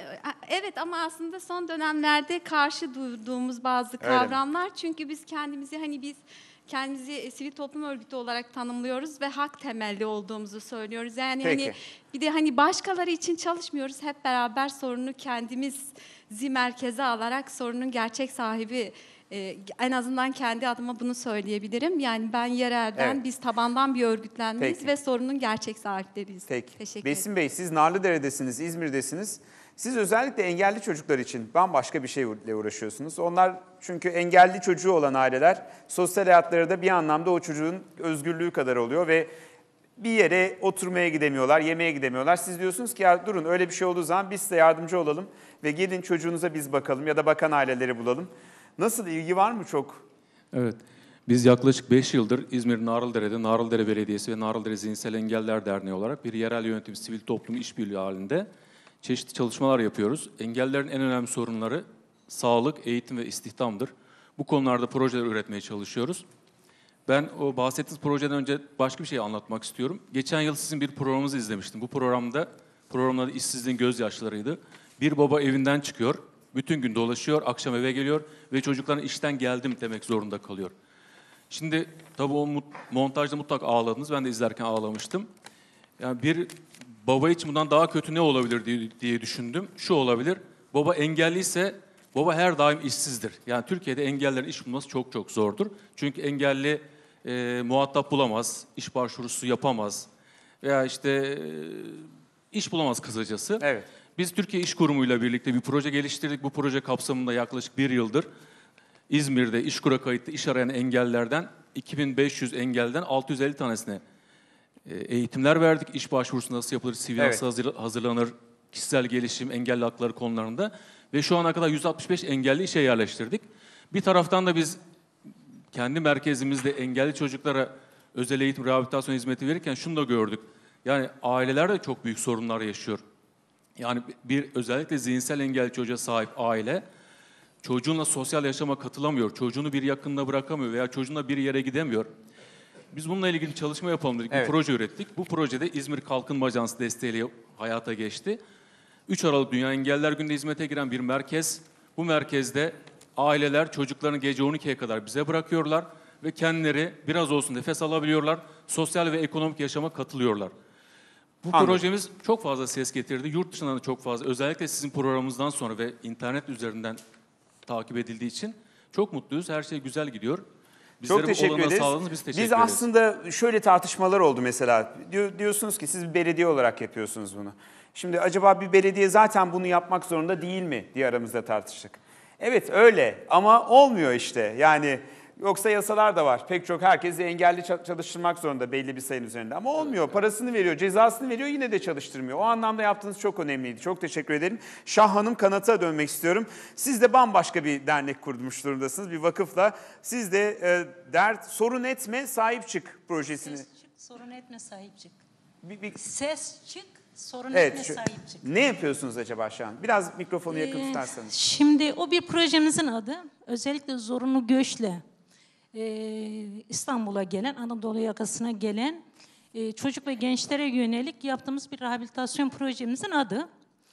Evet ama aslında son dönemlerde karşı duyduğumuz bazı kavramlar. Çünkü biz kendimizi sivil toplum örgütü olarak tanımlıyoruz ve hak temelli olduğumuzu söylüyoruz. Yani Peki. bir de başkaları için çalışmıyoruz. Hep beraber sorunu kendimizi merkeze alarak sorunun gerçek sahibi, en azından kendi adıma bunu söyleyebilirim. Yani ben yerelden, biz tabandan bir örgütlenmeyiz Peki. ve sorunun gerçek sahipleriyiz. Peki. Teşekkür Besim Bey, siz Narlıdere'desiniz, İzmir'desiniz. Siz özellikle engelli çocuklar için bambaşka bir şeyle uğraşıyorsunuz. Onlar çünkü engelli çocuğu olan aileler sosyal hayatları da bir anlamda o çocuğun özgürlüğü kadar oluyor ve bir yere oturmaya gidemiyorlar, yemeğe gidemiyorlar. Siz diyorsunuz ki ya durun öyle bir şey olduğu zaman biz size yardımcı olalım ve gelin çocuğunuza biz bakalım ya da bakan aileleri bulalım. Nasıl, ilgi var mı çok? Evet. Biz yaklaşık 5 yıldır İzmir Narlıdere'de Narlıdere Belediyesi ve Narlıdere Zihinsel Engeller Derneği olarak bir yerel yönetim, sivil toplum işbirliği halinde çeşitli çalışmalar yapıyoruz. Engellerin en önemli sorunları sağlık, eğitim ve istihdamdır. Bu konularda projeler üretmeye çalışıyoruz. Ben o bahsettiğiniz projeden önce başka bir şey anlatmak istiyorum. Geçen yıl sizin bir programınızı izlemiştim. Bu programda işsizliğin gözyaşlarıydı. Bir baba evinden çıkıyor, bütün gün dolaşıyor, akşam eve geliyor ve çocuklarına işten geldim demek zorunda kalıyor. Şimdi tabii o montajda mutlaka ağladınız, ben de izlerken ağlamıştım. Yani bir baba için bundan daha kötü ne olabilir diye düşündüm. Şu olabilir, baba engelliyse baba her daim işsizdir. Yani Türkiye'de engellilerin iş bulması çok çok zordur. Çünkü engelli muhatap bulamaz, iş başvurusu yapamaz veya iş bulamaz kısacası. Evet. Biz Türkiye İş Kurumu'yla birlikte bir proje geliştirdik. Bu proje kapsamında yaklaşık 1 yıldır İzmir'de İşkur'a kayıtlı iş arayan engellerden 2500 engelden 650 tanesine eğitimler verdik. İş başvurusu nasıl yapılır, CV nasıl hazırlanır, kişisel gelişim, engelli hakları konularında. Ve şu ana kadar 165 engelli işe yerleştirdik. Bir taraftan da biz kendi merkezimizde engelli çocuklara özel eğitim, rehabilitasyon hizmeti verirken şunu da gördük. Yani aileler de çok büyük sorunlar yaşıyor. Yani özellikle zihinsel engelli çocuğa sahip aile çocuğunla sosyal yaşama katılamıyor, çocuğunu bir yakınına bırakamıyor veya çocuğunla bir yere gidemiyor. Biz bununla ilgili bir çalışma yapalım dedik, bir proje ürettik. Bu projede İzmir Kalkınma Ajansı desteğiyle hayata geçti. 3 Aralık Dünya Engelliler Günü'nde hizmete giren bir merkez. Bu merkezde aileler çocuklarını gece 12'ye kadar bize bırakıyorlar ve kendileri biraz olsun nefes alabiliyorlar, sosyal ve ekonomik yaşama katılıyorlar. Bu projemiz çok fazla ses getirdi. Yurt dışından da çok fazla, özellikle sizin programınızdan sonra ve internet üzerinden takip edildiği için çok mutluyuz. Her şey güzel gidiyor. Çok teşekkür ederiz. Biz teşekkür ederiz. Aslında şöyle tartışmalar oldu mesela. Diyorsunuz ki siz bir belediye olarak yapıyorsunuz bunu. Şimdi acaba bir belediye zaten bunu yapmak zorunda değil mi diye aramızda tartıştık. Evet öyle ama olmuyor işte. Yani yoksa yasalar da var. Pek çok herkes de engelli çalıştırmak zorunda belli bir sayın üzerinde. Ama olmuyor. Parasını veriyor, cezasını veriyor, yine de çalıştırmıyor. O anlamda yaptığınız çok önemliydi. Çok teşekkür ederim. Şah Hanım, Kanat'a dönmek istiyorum. Siz de bambaşka bir dernek kurmuş durumdasınız. Bir vakıfla. Siz de sorun etme, sahip çık projesini. Ses çık, sorun etme, sahip çık. Ses çık, sorun Evet, etme, sahip çık. Ne yapıyorsunuz acaba şu an? Biraz mikrofonu yakın tutarsanız. Şimdi o bir projemizin adı. Özellikle zorunlu göçle İstanbul'a gelen, Anadolu yakasına gelen çocuk ve gençlere yönelik yaptığımız bir rehabilitasyon projemizin adı.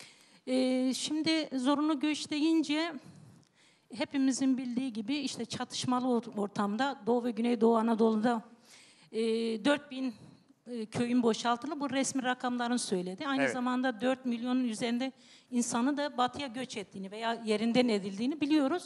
Şimdi zorunlu göç deyince hepimizin bildiği gibi işte çatışmalı ortamda Doğu ve Güneydoğu Anadolu'da 4000 köyün boşaltılıp bu resmi rakamların söyledi. Aynı zamanda 4 milyonun üzerinde insanı da batıya göç ettiğini veya yerinden edildiğini biliyoruz.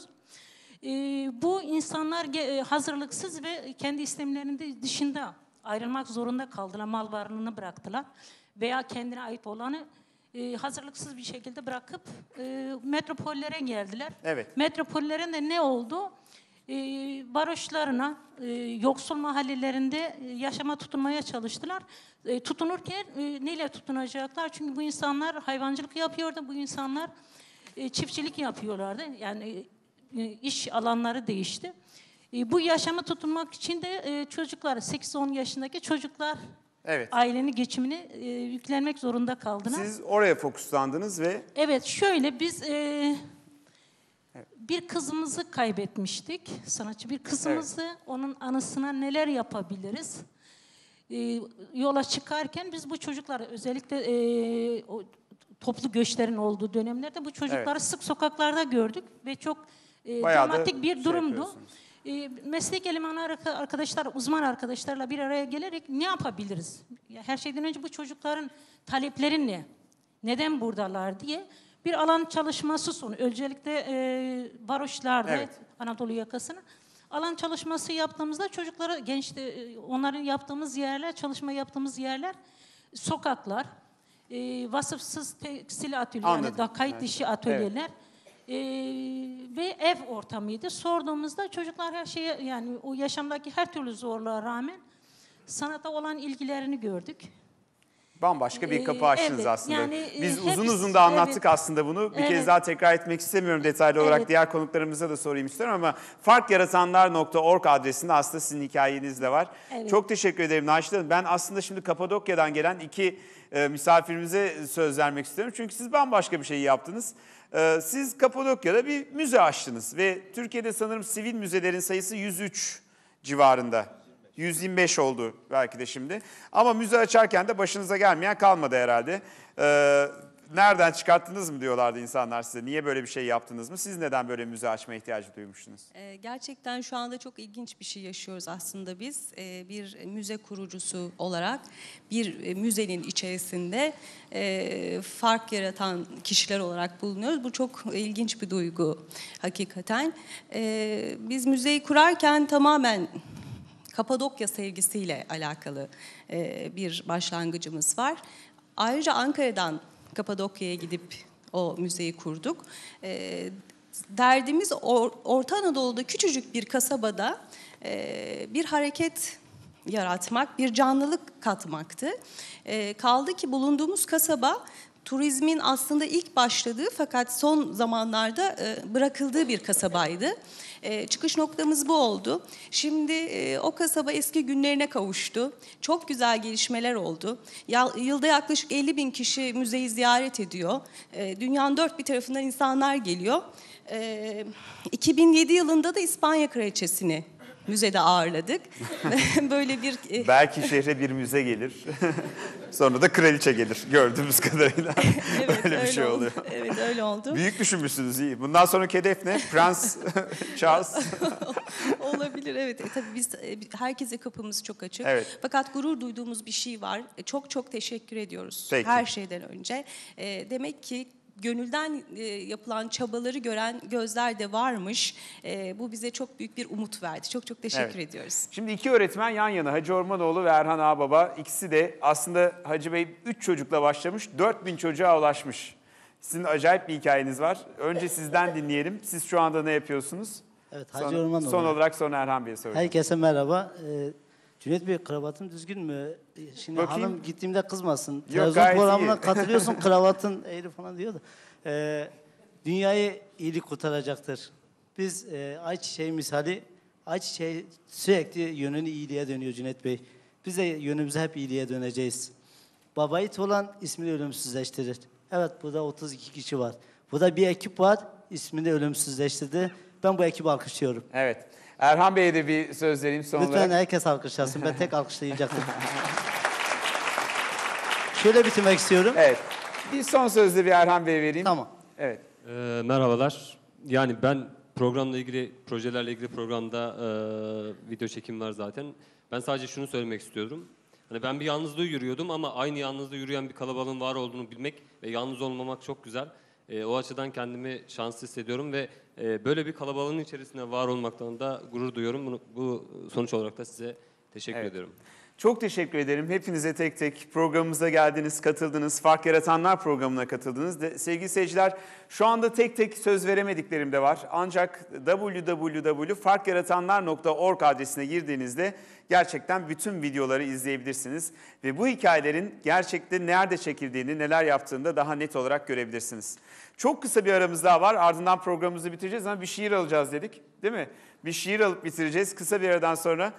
Bu insanlar hazırlıksız ve kendi istemlerinin dışında ayrılmak zorunda kaldılar. Mal varlığını bıraktılar veya kendine ait olanı hazırlıksız bir şekilde bırakıp metropollere geldiler. Evet. Metropollerin de ne oldu? Varoşlarına, yoksul mahallelerinde yaşama tutunmaya çalıştılar. Tutunurken neyle tutunacaklar? Çünkü bu insanlar hayvancılık yapıyordu, bu insanlar çiftçilik yapıyorlardı. Yani iş alanları değişti. Bu yaşama tutunmak için de çocuklar, 8-10 yaşındaki çocuklar ailenin geçimini yüklenmek zorunda kaldılar. Siz oraya fokuslandınız ve... Evet, şöyle biz bir kızımızı kaybetmiştik, sanatçı bir kızımızı, onun anısına neler yapabiliriz? Yola çıkarken biz bu çocuklara özellikle toplu göçlerin olduğu dönemlerde bu çocukları Evet. sık sokaklarda gördük ve çok Bayağı da dramatik bir şey durumdu. yapıyorsunuz. Meslek elemanı arkadaşlar, uzman arkadaşlarla bir araya gelerek ne yapabiliriz? Her şeyden önce bu çocukların talepleri ne? Neden buradalar diye bir alan çalışması sonu. Öncelikle varoşlarda, Evet. Anadolu yakasının alan çalışması yaptığımızda çocuklara, onların yaptığımız yerler, çalışma yaptığımız yerler, sokaklar, vasıfsız tekstil atölyeleri, Anladım. yani daha kayıt dışı atölyeler. Ve ev ortamıydı. Sorduğumuzda çocuklar her şeye, yani o yaşamdaki her türlü zorluğa rağmen sanata olan ilgilerini gördük. Bambaşka bir kapı açtınız evet, aslında. yani, Biz hepsi- uzun uzun da anlattık evet. aslında bunu. Bir kez Evet. daha tekrar etmek istemiyorum detaylı olarak. Evet. Diğer konuklarımıza da sorayım istiyorum ama farkyaratanlar.org adresinde aslında sizin hikayeniz de var. Evet. Çok teşekkür ederim Naşit Hanım. Ben aslında şimdi Kapadokya'dan gelen iki misafirimize söz vermek istiyorum. Çünkü siz bambaşka bir şey yaptınız. Siz Kapadokya'da bir müze açtınız ve Türkiye'de sanırım sivil müzelerin sayısı 103 civarında. 125 oldu belki de şimdi. Ama müze açarken de başınıza gelmeyen kalmadı herhalde. Nereden çıkarttınız mı diyorlardı insanlar size. Niye böyle bir şey yaptınız mı? Siz neden böyle müze açma ihtiyacı duymuştunuz? Gerçekten şu anda çok ilginç bir şey yaşıyoruz aslında biz. Bir müze kurucusu olarak bir müzenin içerisinde fark yaratan kişiler olarak bulunuyoruz. Bu çok ilginç bir duygu hakikaten. Biz müzeyi kurarken tamamen Kapadokya sevgisiyle alakalı bir başlangıcımız var. Ayrıca Ankara'dan Kapadokya'ya gidip o müzeyi kurduk. Derdimiz Orta Anadolu'da küçücük bir kasabada bir hareket yaratmak, bir canlılık katmaktı. Kaldı ki bulunduğumuz kasaba turizmin aslında ilk başladığı fakat son zamanlarda bırakıldığı bir kasabaydı. Çıkış noktamız bu oldu. Şimdi o kasaba eski günlerine kavuştu. Çok güzel gelişmeler oldu. Yılda yaklaşık 50.000 kişi müzeyi ziyaret ediyor. Dünyanın dört bir tarafından insanlar geliyor. 2007 yılında da İspanya Kraliçesi'ni müzede ağırladık. Böyle bir... Belki şehre bir müze gelir. Sonra da kraliçe gelir gördüğümüz kadarıyla. Evet, Böyle bir öyle şey oldu. oluyor. Evet, öyle oldu. Büyük düşünmüşsünüz, iyi. Bundan sonraki hedef ne? Prens Charles. Olabilir, evet. Tabii biz herkese kapımız çok açık. Evet. Fakat gurur duyduğumuz bir şey var. Çok çok teşekkür ediyoruz Peki. her şeyden önce. Demek ki gönülden yapılan çabaları gören gözler de varmış. Bu bize çok büyük bir umut verdi. Çok çok teşekkür Evet. ediyoruz. Şimdi iki öğretmen yan yana, Hacı Ormanoğlu ve Erhan Ağbaba. İkisi de aslında Hacı Bey 3 çocukla başlamış, 4000 çocuğa ulaşmış. Sizin acayip bir hikayeniz var. Önce sizden dinleyelim. Siz şu anda ne yapıyorsunuz? Evet, Hacı Ormanoğlu. Son olarak sonra Erhan Bey'e soracağım. Herkese merhaba. Cüneyt Bey, kravatım düzgün mü? Şimdi Bakayım. hanım gittiğimde kızmasın. Yok, Televizyon gayet programına iyi. katılıyorsun, kravatın eğri falan diyor da. Dünyayı iyilik kurtaracaktır. Biz ayçiçeği misali, ayçiçeği sürekli yönünü iyiliğe dönüyor Cüneyt Bey. Biz de yönümüzü hep iyiliğe döneceğiz. Baba it olan ismini ölümsüzleştirir. Evet, burada 32 kişi var. Burada bir ekip var, ismini ölümsüzleştirdi. Ben bu ekibi alkışlıyorum. Evet. Erhan Bey'e de bir söz vereyim son Lütfen olarak. herkes alkışlasın. Ben tek alkışlayacaktım. Şöyle bitirmek istiyorum. Evet. Bir son sözde bir Erhan Bey'e vereyim. Tamam. Evet. Merhabalar. Yani ben programla ilgili, projelerle ilgili programda video çekim var zaten. Ben sadece şunu söylemek istiyorum. Hani ben bir yalnızlığı yürüyordum ama aynı yalnızlığı yürüyen bir kalabalığın var olduğunu bilmek ve yalnız olmamak çok güzel. O açıdan kendimi şanslı hissediyorum ve böyle bir kalabalığın içerisinde var olmaktan da gurur duyuyorum. Bu sonuç olarak da size teşekkür ediyorum. Çok teşekkür ederim. Hepinize tek tek programımıza geldiniz, katıldınız. Fark Yaratanlar programına katıldınız. Sevgili seyirciler, şu anda tek tek söz veremediklerim de var. Ancak www.farkyaratanlar.org adresine girdiğinizde gerçekten bütün videoları izleyebilirsiniz. Ve bu hikayelerin gerçekten nerede çekildiğini, neler yaptığını da daha net olarak görebilirsiniz. Çok kısa bir aramız daha var. Ardından programımızı bitireceğiz ama bir şiir alacağız dedik. Değil mi? Bir şiir alıp bitireceğiz. Kısa bir aradan sonra...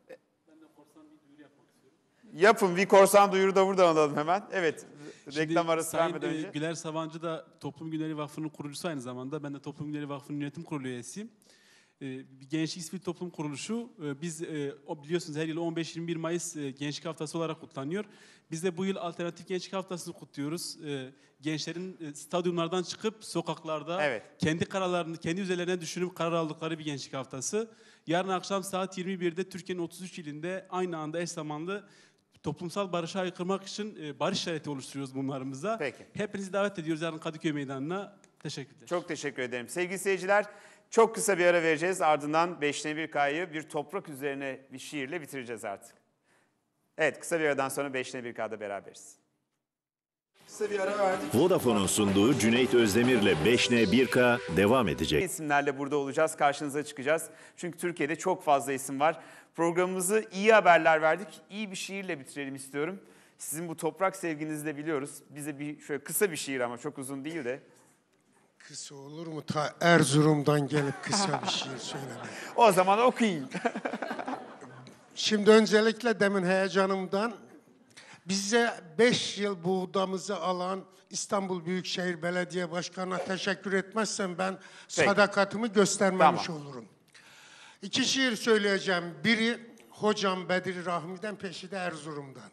Yapın, bir korsan duyuru da buradan alalım hemen. Evet, reklam arası vermeden önce. Güler Sabancı da Toplum Günleri Vakfı'nın kurucusu aynı zamanda. Ben de Toplum Günleri Vakfı'nın yönetim kurulu üyesiyim. bir Gençlik Sivil Toplum Kuruluşu. Biz biliyorsunuz her yıl 15-21 Mayıs Gençlik Haftası olarak kutlanıyor. Biz de bu yıl Alternatif Gençlik Haftası'nı kutluyoruz. Gençlerin stadyumlardan çıkıp sokaklarda kendi kararlarını, kendi üzerlerine düşünüp karar aldıkları bir gençlik haftası. Yarın akşam saat 21'de Türkiye'nin 33 ilinde aynı anda eş zamanlı toplumsal barışı haykırmak için barış işareti oluşturuyoruz mumlarımıza. Peki. Hepinizi davet ediyoruz yarın Kadıköy Meydanı'na. Teşekkürler. Çok teşekkür ederim. Sevgili seyirciler, çok kısa bir ara vereceğiz. Ardından 5'ne1K'yı bir toprak üzerine bir şiirle bitireceğiz artık. Evet, kısa bir aradan sonra 5'ne1K'da beraberiz. Kısa bir ara verdik. Vodafone'un sunduğu Cüneyt Özdemir'le 5N1K devam edecek. İsimlerle burada olacağız, karşınıza çıkacağız. Çünkü Türkiye'de çok fazla isim var. Programımızı iyi haberler verdik. İyi bir şiirle bitirelim istiyorum. Sizin bu toprak sevginizi de biliyoruz. Bize şöyle kısa bir şiir ama çok uzun değil de. Kısa olur mu? Ta Erzurum'dan gelip kısa bir şiir söylemek. O zaman okuyun. Şimdi öncelikle demin heyecanımdan bize 5 yıl buğdamızı alan İstanbul Büyükşehir Belediye Başkanı'na teşekkür etmezsem ben sadakatimi göstermemiş olurum. 2 şiir söyleyeceğim. Biri Hocam Bedri Rahmi'den, peşi de Erzurum'dan.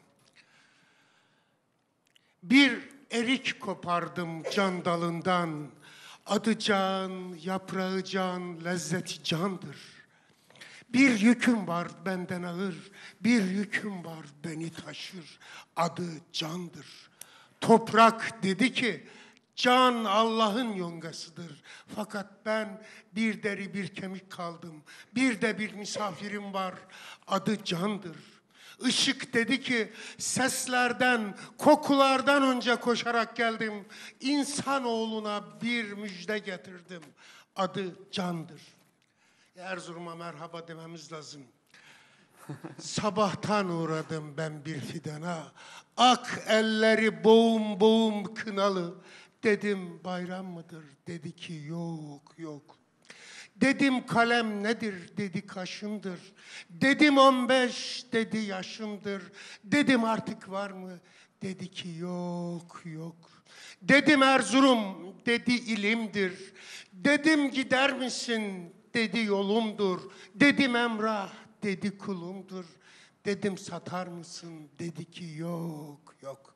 Bir erik kopardım can dalından, adı can, yaprağı can, lezzeti candır. Bir yüküm var benden ağır, bir yüküm var beni taşır, adı candır. Toprak dedi ki, can Allah'ın yongasıdır. Fakat ben bir deri bir kemik kaldım, bir de bir misafirim var, adı candır. Işık dedi ki, seslerden, kokulardan önce koşarak geldim. İnsanoğluna bir müjde getirdim. Adı candır. Erzurum'a merhaba dememiz lazım. Sabahtan uğradım ben bir fidana. Ak elleri boğum boğum kınalı. Dedim bayram mıdır? Dedi ki yok yok. Dedim kalem nedir? Dedi kaşındır. Dedim 15, dedi yaşındır. Dedim artık var mı? Dedi ki yok yok. Dedim Erzurum, dedi ilimdir. Dedim gider misin? Dedi yolumdur. Dedim Emrah, dedi kulumdur. Dedim satar mısın? Dedi ki yok yok.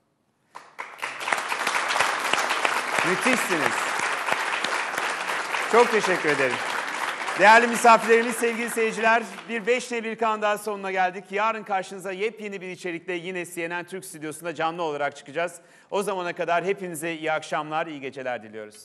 Müthişsiniz. Çok teşekkür ederim. Değerli misafirlerimiz, sevgili seyirciler, bir 5'ne1K'nın daha sonuna geldik. Yarın karşınıza yepyeni bir içerikle yine CNN Türk Stüdyosu'nda canlı olarak çıkacağız. O zamana kadar hepinize iyi akşamlar, iyi geceler diliyoruz.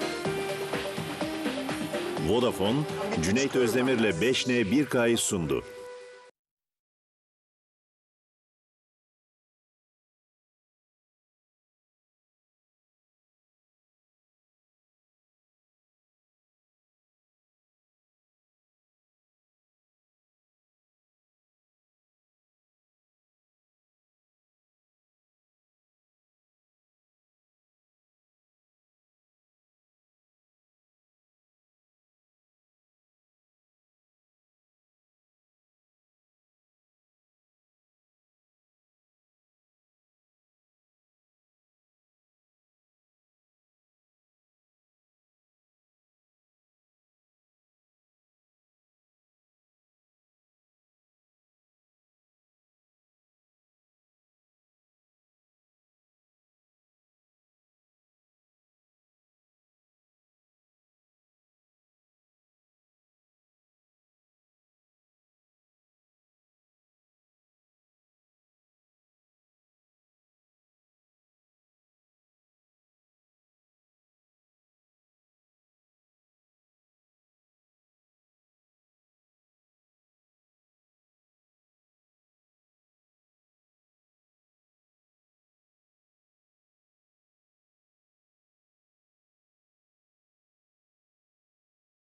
Vodafone, Cüneyt Özdemir'le 5N1K'yı sundu.